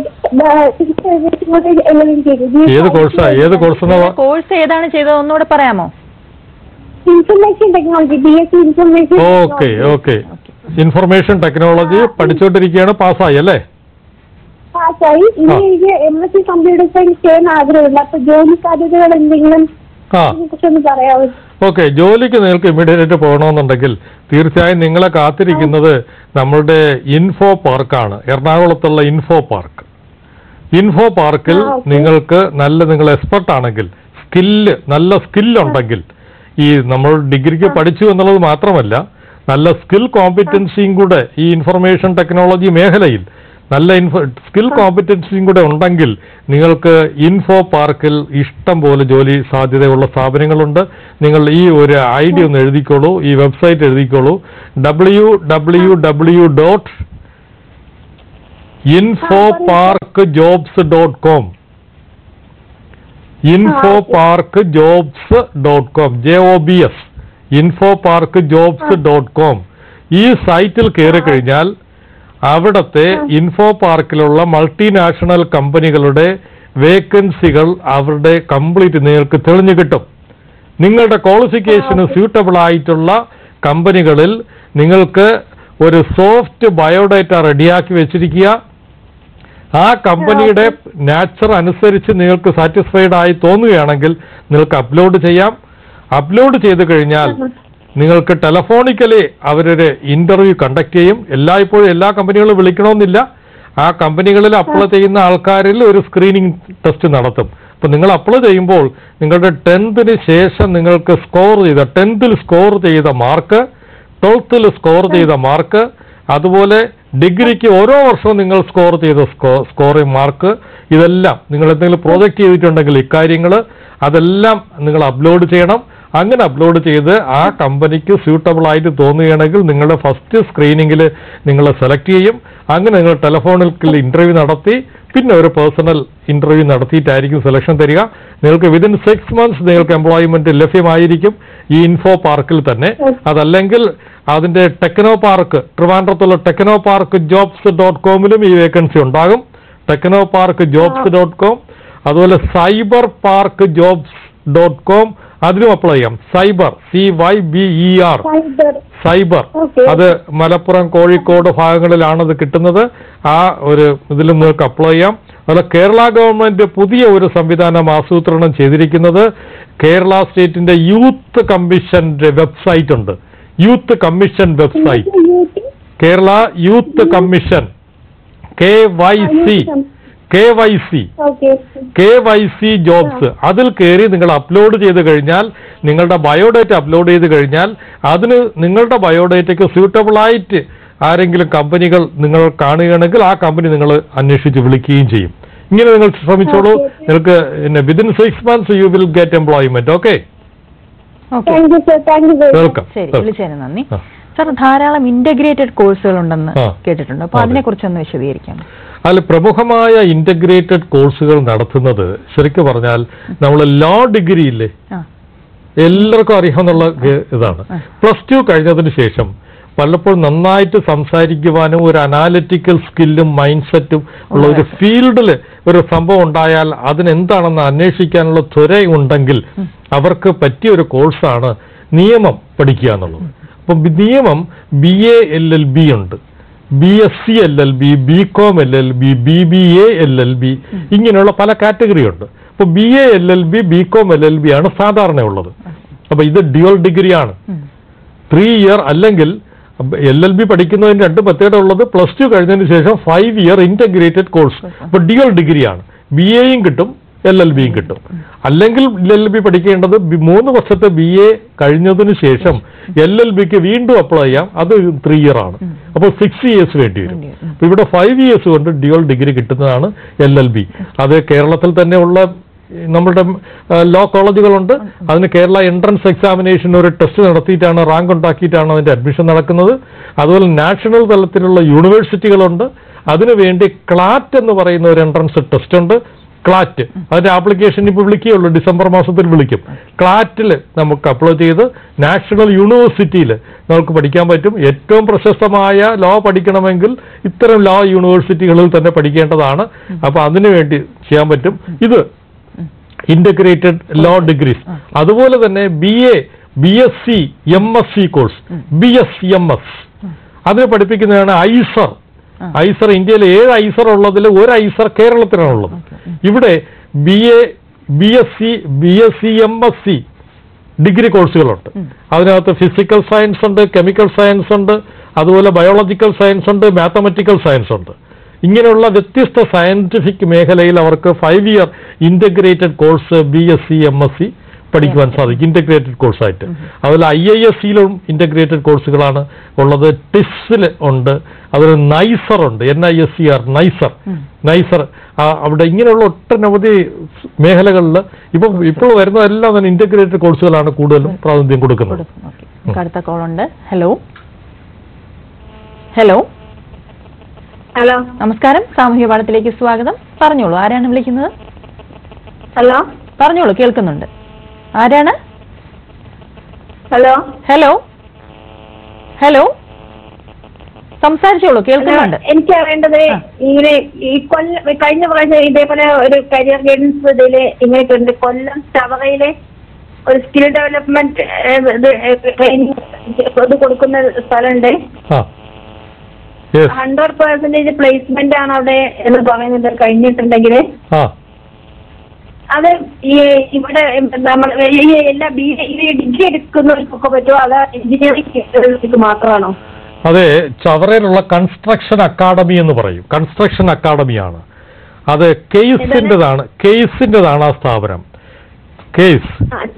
S1: കോഴ്സ് ഏതാണ് ചെയ്തത് ഒന്നുകൂടെ പറയാമോ?
S6: Information technology, BSc information.
S2: Okay. Information technology പഠിച്ചോണ്ടിരിക്കുകയാണ്. പാസ്സായി അല്ലേ?
S6: പാസ്സായി. ഇനി എനിക്ക് MSc കമ്പ്യൂട്ടർ സയൻസ് ചെയ്യാൻ ആഗ്രഹമില്ല. അപ്പൊ ജോലി സാധ്യതകൾ എന്തെങ്കിലും കുറിച്ചൊന്ന് പറയാമോ?
S2: ഓക്കെ, ജോലിക്ക് നിങ്ങൾക്ക് ഇമ്മീഡിയറ്റ് പോകണമെന്നുണ്ടെങ്കിൽ തീർച്ചയായും നിങ്ങളെ കാത്തിരിക്കുന്നത് നമ്മളുടെ ഇൻഫോ പാർക്കാണ്. എറണാകുളത്തുള്ള ഇൻഫോ പാർക്കിൽ നിങ്ങൾക്ക് നിങ്ങൾ എക്സ്പെർട്ട് ആണെങ്കിൽ, നല്ല സ്കില്ലുണ്ടെങ്കിൽ, ഈ നമ്മൾ ഡിഗ്രിക്ക് പഠിച്ചു എന്നുള്ളത് മാത്രമല്ല നല്ല സ്കിൽ കോമ്പിറ്റൻസിയും കൂടെ ഈ ഇൻഫർമേഷൻ ടെക്നോളജി മേഖലയിൽ നല്ല സ്കിൽ കോമ്പറ്റൻസിയും കൂടെ ഉണ്ടെങ്കിൽ നിങ്ങൾക്ക് ഇൻഫോ പാർക്കിൽ ഇഷ്ടം പോലെ ജോലി സാധ്യതയുള്ള സ്ഥാപനങ്ങളുണ്ട്. നിങ്ങൾ ഈ ഒരു ഐഡി ഒന്ന് എഴുതിക്കോളൂ, ഈ website എഴുതിക്കോളൂ, www.infoparkjobs.com. infoparkjobs.com JOBS infoparkjobs.com. ഈ സൈറ്റിൽ കയറി കഴിഞ്ഞാൽ അവിടത്തെ ഇൻഫോ പാർക്കിലുള്ള മൾട്ടിനാഷണൽ കമ്പനികളുടെ വേക്കൻസികൾ അവരുടെ കംപ്ലീറ്റ് നിങ്ങൾക്ക് തെളിഞ്ഞു കിട്ടും. നിങ്ങളുടെ ക്വാളിഫിക്കേഷന് സ്യൂട്ടബിൾ ആയിട്ടുള്ള കമ്പനികളിൽ നിങ്ങൾക്ക് ഒരു സോഫ്റ്റ് ബയോഡേറ്റ റെഡിയാക്കി വെച്ചിരിക്കുക. ആ കമ്പനിയുടെ നാച്ചർ അനുസരിച്ച് നിങ്ങൾക്ക് സാറ്റിസ്ഫൈഡ് ആയി തോന്നുകയാണെങ്കിൽ നിങ്ങൾക്ക് അപ്ലോഡ് ചെയ്യാം. അപ്ലോഡ് ചെയ്ത് കഴിഞ്ഞാൽ നിങ്ങൾക്ക് ടെലഫോണിക്കലി അവരൊരു ഇന്റർവ്യൂ കണ്ടക്ട് ചെയ്യും. എല്ലായ്പ്പോഴും എല്ലാ കമ്പനികളും വിളിക്കണമെന്നില്ല. ആ കമ്പനികളിൽ അപ്ലൈ ചെയ്യുന്ന ആൾക്കാരിൽ ഒരു സ്ക്രീനിങ് ടെസ്റ്റ് നടത്തും. അപ്പൊ നിങ്ങൾ അപ്ലൈ ചെയ്യുമ്പോൾ നിങ്ങളുടെ 10th ശേഷം നിങ്ങൾക്ക് ടെൻത്തിൽ സ്കോർ ചെയ്ത മാർക്ക്, 12th സ്കോർ ചെയ്ത മാർക്ക്, അതുപോലെ ഡിഗ്രിക്ക് ഓരോ വർഷവും നിങ്ങൾ സ്കോർ ചെയ്ത സ്കോറിംഗ് മാർക്ക്, ഇതെല്ലാം നിങ്ങൾ എന്തെങ്കിലും പ്രോജക്റ്റ് ചെയ്തിട്ടുണ്ടെങ്കിൽ ഇക്കാര്യങ്ങൾ അതെല്ലാം നിങ്ങൾ അപ്ലോഡ് ചെയ്യണം. അങ്ങനെ അപ്ലോഡ് ചെയ്ത് ആ കമ്പനിക്ക് സ്യൂട്ടബിൾ ആയിട്ട് തോന്നുകയാണെങ്കിൽ നിങ്ങളുടെ ഫസ്റ്റ് സ്ക്രീനിങ്ങിൽ നിങ്ങളെ സെലക്ട് ചെയ്യും. അങ്ങനെ നിങ്ങൾ ടെലഫോണിൽ ഇന്റർവ്യൂ നടത്തി പിന്നെ ഒരു പേഴ്സണൽ ഇന്റർവ്യൂ നടത്തിയിട്ടായിരിക്കും സെലക്ഷൻ തരിക. നിങ്ങൾക്ക് വിതിൻ 6 months നിങ്ങൾക്ക് എംപ്ലോയ്മെന്റ് ലഭ്യമായിരിക്കും ഈ ഇൻഫോ പാർക്കിൽ തന്നെ. അതല്ലെങ്കിൽ അതിന്റെ ടെക്നോ പാർക്ക്, ട്രിവാൻഡ്രത്തുള്ള ടെക്നോ പാർക്ക് ജോബ്സ്.com ഈ വേക്കൻസി ഉണ്ടാകും. Techno park jobs. അതുപോലെ സൈബർ പാർക്ക് ജോബ്സ്.com അതിനും അപ്ലൈ ചെയ്യാം. സൈബർ CYBER സൈബർ, അത് മലപ്പുറം കോഴിക്കോട് ഭാഗങ്ങളിലാണ് അത് കിട്ടുന്നത്. ആ ഒരു ഇതിലും നിങ്ങൾക്ക് അപ്ലൈ ചെയ്യാം. അതുപോലെ കേരള ഗവൺമെന്റ് പുതിയ ഒരു സംവിധാനം ആസൂത്രണം ചെയ്തിരിക്കുന്നത് കേരള സ്റ്റേറ്റിന്റെ യൂത്ത് കമ്മീഷന്റെ വെബ്സൈറ്റ് ഉണ്ട്. Youth commission website, Kerala youth commission KYC jobs. അതിൽ കയറി നിങ്ങൾ അപ്ലോഡ് ചെയ്ത് കഴിഞ്ഞാൽ, നിങ്ങളുടെ ബയോഡേറ്റ അപ്ലോഡ് ചെയ്ത് കഴിഞ്ഞാൽ അതിന് നിങ്ങളുടെ ബയോഡേറ്റയ്ക്ക് സ്യൂട്ടബിൾ ആയിട്ട് ആരെങ്കിലും കമ്പനികൾ നിങ്ങൾ കാണുകയാണെങ്കിൽ ആ കമ്പനി നിങ്ങൾ അന്വേഷിച്ച് വിളിക്കുകയും ചെയ്യും. ഇങ്ങനെ നിങ്ങൾ ശ്രമിച്ചോളൂ. നിങ്ങൾക്ക് within 6 months you will get employment. Okay, welcome.
S1: നന്ദി സർ. ധാരാളം ഇന്റഗ്രേറ്റഡ് കോഴ്സുകൾ ഉണ്ടെന്ന് കേട്ടിട്ടുണ്ട്. അപ്പൊ അതിനെ കുറിച്ചൊന്ന് വിശദീകരിക്കാം.
S2: അതിൽ പ്രമുഖമായ ഇന്റഗ്രേറ്റഡ് കോഴ്സുകൾ നടത്തുന്നത് ശരിക്കും പറഞ്ഞാൽ നമ്മൾ ലോ ഡിഗ്രി ഇല്ലേ, എല്ലാവർക്കും അറിയാവുന്ന ഇതാണ്. +2 കഴിഞ്ഞതിന് ശേഷം പലപ്പോഴും നന്നായിട്ട് സംസാരിക്കുവാനും ഒരു അനാലിറ്റിക്കൽ സ്കില്ലും മൈൻഡ് സെറ്റും ഉള്ള ഒരു ഫീൽഡിൽ ഒരു സംഭവം ഉണ്ടായാൽ അതിനെന്താണെന്ന് അന്വേഷിക്കാനുള്ള ത്വര ഉണ്ടെങ്കിൽ അവർക്ക് പറ്റിയ ഒരു കോഴ്സാണ് നിയമം പഠിക്കുക എന്നുള്ളത്. അപ്പം നിയമം BA LLB ഉണ്ട്, BSc LLB, BCom LLB, BBA LLB, ഇങ്ങനെയുള്ള പല കാറ്റഗറി ഉണ്ട്. അപ്പൊ BA LLB, BCom LLB ആണ് സാധാരണ ഉള്ളത്. അപ്പൊ ഇത് ഡ്യുവൽ ഡിഗ്രിയാണ്, 3 year. അല്ലെങ്കിൽ LLB പഠിക്കുന്നതിന് 2 പ്രത്യേകത ഉള്ളത്, +2 കഴിഞ്ഞതിന് ശേഷം 5 year ഇന്റഗ്രേറ്റഡ് കോഴ്സ്. അപ്പൊ ഡ്യുവൽ ഡിഗ്രിയാണ്, BAയും കിട്ടും LLBയും കിട്ടും. അല്ലെങ്കിൽ LLB പഠിക്കേണ്ടത് 3 വർഷത്തെ BA കഴിഞ്ഞതിന് ശേഷം LLBക്ക് വീണ്ടും അപ്ലൈ ചെയ്യാം. അത് 3 year ആണ്. അപ്പോൾ 6 years വേണ്ടി വരും. അപ്പൊ ഇവിടെ 5 years കൊണ്ട് ഡ്യുവൽ ഡിഗ്രി കിട്ടുന്നതാണ് LLB. അത് കേരളത്തിൽ തന്നെ ഉള്ള നമ്മുടെ ലോ കോളേജുകളുണ്ട്. അതിന് കേരള എൻട്രൻസ് എക്സാമിനേഷൻ ഒരു ടെസ്റ്റ് നടത്തിയിട്ടാണ്, റാങ്ക് ഉണ്ടാക്കിയിട്ടാണ് അതിന്റെ അഡ്മിഷൻ നടക്കുന്നത്. അതുപോലെ നാഷണൽ തലത്തിലുള്ള യൂണിവേഴ്സിറ്റികളുണ്ട്. അതിനുവേണ്ടി ക്ലാറ്റ് എന്ന് പറയുന്ന ഒരു എൻട്രൻസ് ടെസ്റ്റ് ഉണ്ട്. ക്ലാറ്റ് അതിന്റെ ആപ്ലിക്കേഷൻ ഇപ്പോൾ വിളിക്കുകയുള്ളൂ, ഡിസംബർ മാസത്തിൽ വിളിക്കും. ക്ലാറ്റിൽ നമുക്ക് അപ്ലൈ ചെയ്ത് നാഷണൽ യൂണിവേഴ്സിറ്റിയിൽ നമുക്ക് പഠിക്കാൻ പറ്റും. ഏറ്റവും പ്രശസ്തമായ ലോ പഠിക്കണമെങ്കിൽ ഇത്തരം ലോ യൂണിവേഴ്സിറ്റികളിൽ തന്നെ പഠിക്കേണ്ടതാണ്. അപ്പൊ അതിനുവേണ്ടി ചെയ്യാൻ പറ്റും. ഇത് ഇന്റഗ്രേറ്റഡ് ലോ ഡിഗ്രീസ്. അതുപോലെ തന്നെ BA, BSc, MSc course, BSMS അതിന് പഠിപ്പിക്കുന്നതാണ് ഐസർ. ഐസർ ഇന്ത്യയിൽ 7 ഐസർ ഉള്ളതിൽ ഒരു ഐസർ കേരളത്തിലാണുള്ളത്. ഇവിടെ BA, BSc, MSc ഡിഗ്രി കോഴ്സുകളുണ്ട്. അതിനകത്ത് ഫിസിക്കൽ സയൻസ് ഉണ്ട്, കെമിക്കൽ സയൻസ് ഉണ്ട്, അതുപോലെ ബയോളജിക്കൽ സയൻസ് ഉണ്ട്, മാത്തമാറ്റിക്കൽ സയൻസ് ഉണ്ട്. ഇങ്ങനെയുള്ള വ്യത്യസ്ത സയന്റിഫിക് മേഖലയിൽ അവർക്ക് 5 year integrated course BSc, MSc പഠിക്കുവാൻ സാധിക്കും ഇന്റഗ്രേറ്റഡ് കോഴ്സായിട്ട്. അതുപോലെ IISc-യിലും ഇന്റഗ്രേറ്റഡ് കോഴ്സുകളാണ് ഉള്ളത്. ടിസ്സിൽ ഉണ്ട്, അതുപോലെ നൈസർ ഉണ്ട്, NISER നൈസർ. അവിടെ ഇങ്ങനെയുള്ള ഒട്ടനവധി മേഖലകളിൽ ഇപ്പോൾ വരുന്നതെല്ലാം തന്നെ ഇന്റഗ്രേറ്റഡ് കോഴ്സുകളാണ് കൂടുതലും പ്രാതിനിധ്യം കൊടുക്കുന്നത്.
S1: അടുത്ത കോൾ ഉണ്ട്. ഹലോ ഹലോ
S6: ഹലോ,
S1: നമസ്കാരം. സാമൂഹ്യ പാഠത്തിലേക്ക് സ്വാഗതം. പറഞ്ഞോളൂ, ആരാണ് വിളിക്കുന്നത്?
S6: ഹലോ,
S1: പറഞ്ഞോളൂ, കേൾക്കുന്നുണ്ട്. ആരാണ്?
S6: ഹലോ
S1: ഹലോ ഹലോ, സംസാരിച്ചോളൂ, കേൾക്കുന്നുണ്ട്.
S6: എനിക്ക് അറിയേണ്ടത് ഇങ്ങനെ ഈ കഴിഞ്ഞ പ്രാവശ്യം ഇതേപോലെ ഒരു കരിയർ ഗൈഡൻസ് ഇതില് ഇങ്ങനെ കൊല്ലം ചവറയിലെ ഒരു സ്കിൽ ഡെവലപ്മെന്റ് ട്രെയിനിങ് ഇത് കൊടുക്കുന്ന സ്ഥലമുണ്ട്. 100% പ്ലേസ്മെന്റ് ആണ് അവിടെ എന്ന് പറയുന്നത് കഴിഞ്ഞിട്ടുണ്ടെങ്കിൽ. അത് ഇവിടെ നമ്മൾ എല്ലാ ഡിഗ്രി എടുക്കുന്നവർക്കൊക്കെ പറ്റുമോ, അതാ എഞ്ചിനീയറിംഗ് മാത്രമാണോ?
S2: അതെ, ചവറയിലുള്ള കൺസ്ട്രക്ഷൻ അക്കാഡമി എന്ന് പറയും. കൺസ്ട്രക്ഷൻ അക്കാഡമിയാണ് അത്. കേസിൻ്റെതാണ് ആ സ്ഥാപനം. കേസ്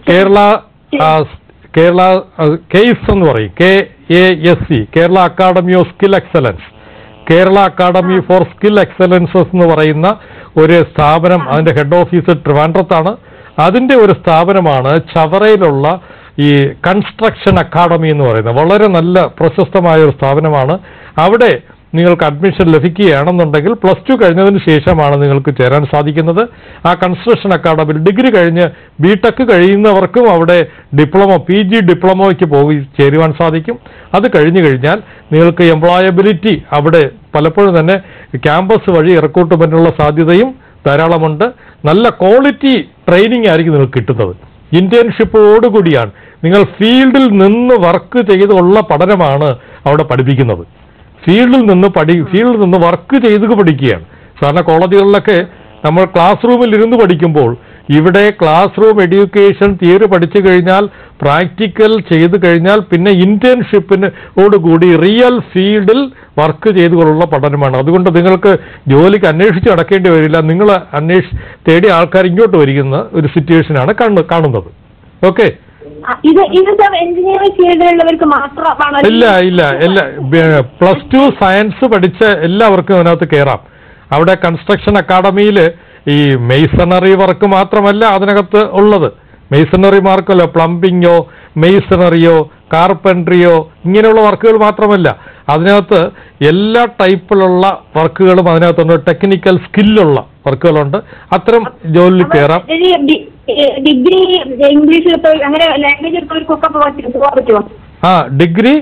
S2: കേരള കേസ് എന്ന് പറയും. KASE, Kerala academy of skill excellence. Kerala academy for skill excellences എന്ന് പറയുന്ന ഒരു സ്ഥാപനം, അതിന്റെ ഹെഡ് ഓഫീസ് ട്രിവാൻഡ്രത്താണ്. അതിന്റെ ഒരു സ്ഥാപനമാണ് ചവറയിലുള്ള ഈ കൺസ്ട്രക്ഷൻ അക്കാഡമി എന്ന് പറയുന്നത്. വളരെ നല്ല പ്രശസ്തമായ ഒരു സ്ഥാപനമാണ്. അവിടെ നിങ്ങൾക്ക് അഡ്മിഷൻ ലഭിക്കുകയാണെന്നുണ്ടെങ്കിൽ +2 കഴിഞ്ഞതിന് ശേഷമാണ് നിങ്ങൾക്ക് ചേരാൻ സാധിക്കുന്നത്. ആ കൺസ്ട്രക്ഷൻ അക്കാഡമിയിൽ ഡിഗ്രി കഴിഞ്ഞ് BTech കഴിയുന്നവർക്കും അവിടെ PG ഡിപ്ലോമയ്ക്ക് പോയി ചേരുവാൻ സാധിക്കും. അത് കഴിഞ്ഞു കഴിഞ്ഞാൽ നിങ്ങൾക്ക് എംപ്ലോയബിലിറ്റി അവിടെ പലപ്പോഴും തന്നെ ക്യാമ്പസ് വഴി റിക്രൂട്ട്മെന്റിനുള്ള സാധ്യതയും ധാരാളമുണ്ട്. നല്ല ക്വാളിറ്റി ട്രെയിനിങ് ആയിരിക്കും നിങ്ങൾക്ക് കിട്ടുന്നത്. ഇന്റേൺഷിപ്പോടുകൂടിയാണ്. നിങ്ങൾ ഫീൽഡിൽ നിന്ന് വർക്ക് ചെയ്തുള്ള പഠനമാണ് അവിടെ പഠിപ്പിക്കുന്നത്. ഫീൽഡിൽ നിന്ന് വർക്ക് ചെയ്ത് പഠിക്കുകയാണ്. സാധാരണ കോളേജുകളിലൊക്കെ നമ്മൾ ക്ലാസ് റൂമിൽ ഇരുന്ന് പഠിക്കുമ്പോൾ ഇവിടെ ക്ലാസ് റൂം എഡ്യൂക്കേഷൻ തിയറി പഠിച്ചു കഴിഞ്ഞാൽ പ്രാക്ടിക്കൽ ചെയ്ത് കഴിഞ്ഞാൽ പിന്നെ ഇന്റേൺഷിപ്പിനോടുകൂടി റിയൽ ഫീൽഡിൽ വർക്ക് ചെയ്തുകൊണ്ടുള്ള പഠനമാണ്. അതുകൊണ്ട് നിങ്ങൾക്ക് ജോലിക്ക് അന്വേഷിച്ച് നടക്കേണ്ടി വരില്ല. നിങ്ങൾ തേടിയ ആൾക്കാർ ഇങ്ങോട്ട് വരിക്കുന്ന ഒരു സിറ്റുവേഷനാണ് കാണുന്നത്. ഓക്കെ,
S6: എഞ്ചിനീയറിംഗ് ഫീൽഡിലുള്ളവർക്ക് മാത്രമാണ്?
S2: ഇല്ല. +2 സയൻസ് പഠിച്ച എല്ലാവർക്കും അതിനകത്ത് കയറാം. അവിടെ കൺസ്ട്രക്ഷൻ അക്കാഡമിയിൽ ഈ മെയ്സണറി വർക്ക് മാത്രമല്ല അതിനകത്ത് ഉള്ളത്. മെയ്സണറി മാർക്കല്ലോ, പ്ലംബിങ്ങോ മെയ്സണറിയോ കാർപ്പൻട്രിയോ ഇങ്ങനെയുള്ള വർക്കുകൾ മാത്രമല്ല, അതിനകത്ത് എല്ലാ ടൈപ്പിലുള്ള വർക്കുകളും അതിനകത്തുണ്ട്. ടെക്നിക്കൽ സ്കില്ലുള്ള വർക്കുകളുണ്ട്. അത്തരം ജോലിയിൽ കയറാം.
S6: ഡിഗ്രി ഇംഗ്ലീഷ് അങ്ങനെ ലാംഗ്വേജ് എടുത്തവർക്കൊക്കെ പോകാൻ പറ്റുമോ?
S2: ഡിഗ്രി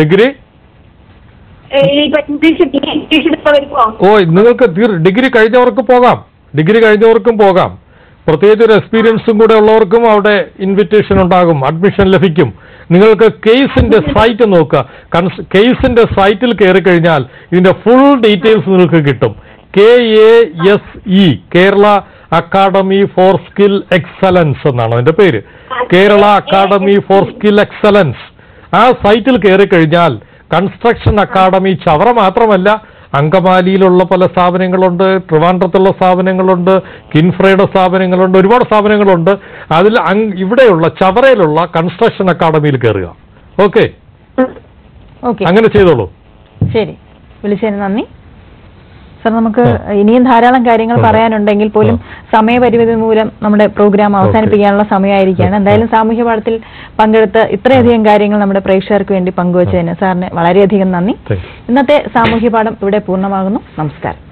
S2: നിങ്ങൾക്ക് ഡിഗ്രി കഴിഞ്ഞവർക്കും പോകാം. പ്രത്യേകിച്ച് ഒരു എക്സ്പീരിയൻസും കൂടെ ഉള്ളവർക്കും അവിടെ ഇൻവിറ്റേഷൻ ഉണ്ടാകും, അഡ്മിഷൻ ലഭിക്കും. നിങ്ങൾക്ക് കേസിന്റെ സൈറ്റ് നോക്കുക. കേസിന്റെ സൈറ്റിൽ കയറി കഴിഞ്ഞാൽ ഇതിന്റെ ഫുൾ ഡീറ്റെയിൽസ് നിങ്ങൾക്ക് കിട്ടും. KASE, Kerala academy for skill excellence എന്നാണ് അതിന്റെ പേര്. Kerala academy for skill excellence. ആ സൈറ്റിൽ കയറി കഴിഞ്ഞാൽ കൺസ്ട്രക്ഷൻ അക്കാഡമി ചവറ മാത്രമല്ല, അങ്കമാലിയിലുള്ള പല സ്ഥാപനങ്ങളുണ്ട്, ട്രിവാൻഡ്രത്തുള്ള സ്ഥാപനങ്ങളുണ്ട്, കിൻഫ്രയുടെ സ്ഥാപനങ്ങളുണ്ട്, ഒരുപാട് സ്ഥാപനങ്ങളുണ്ട്. അതിൽ ഇവിടെയുള്ള ചവറയിലുള്ള കൺസ്ട്രക്ഷൻ അക്കാഡമിയിൽ കയറുക. ഓക്കെ, അങ്ങനെ ചെയ്തോളൂ.
S1: ശരി, വിളിച്ചതിന് നന്ദി സർ. നമുക്ക് ഇനിയും ധാരാളം കാര്യങ്ങൾ പറയാനുണ്ടെങ്കിൽ പോലും സമയപരിമിതി മൂലം നമ്മുടെ പ്രോഗ്രാം അവസാനിപ്പിക്കാനുള്ള സമയമായിരിക്കുകയാണ്. എന്തായാലും സാമൂഹ്യ പാഠത്തിൽ പങ്കെടുത്ത് ഇത്രയധികം കാര്യങ്ങൾ നമ്മുടെ പ്രേക്ഷകർക്ക് വേണ്ടി പങ്കുവച്ചതിന് സാറിന് വളരെയധികം നന്ദി. ഇന്നത്തെ സാമൂഹ്യ പാഠം ഇവിടെ പൂർണ്ണമാകുന്നു. നമസ്കാരം.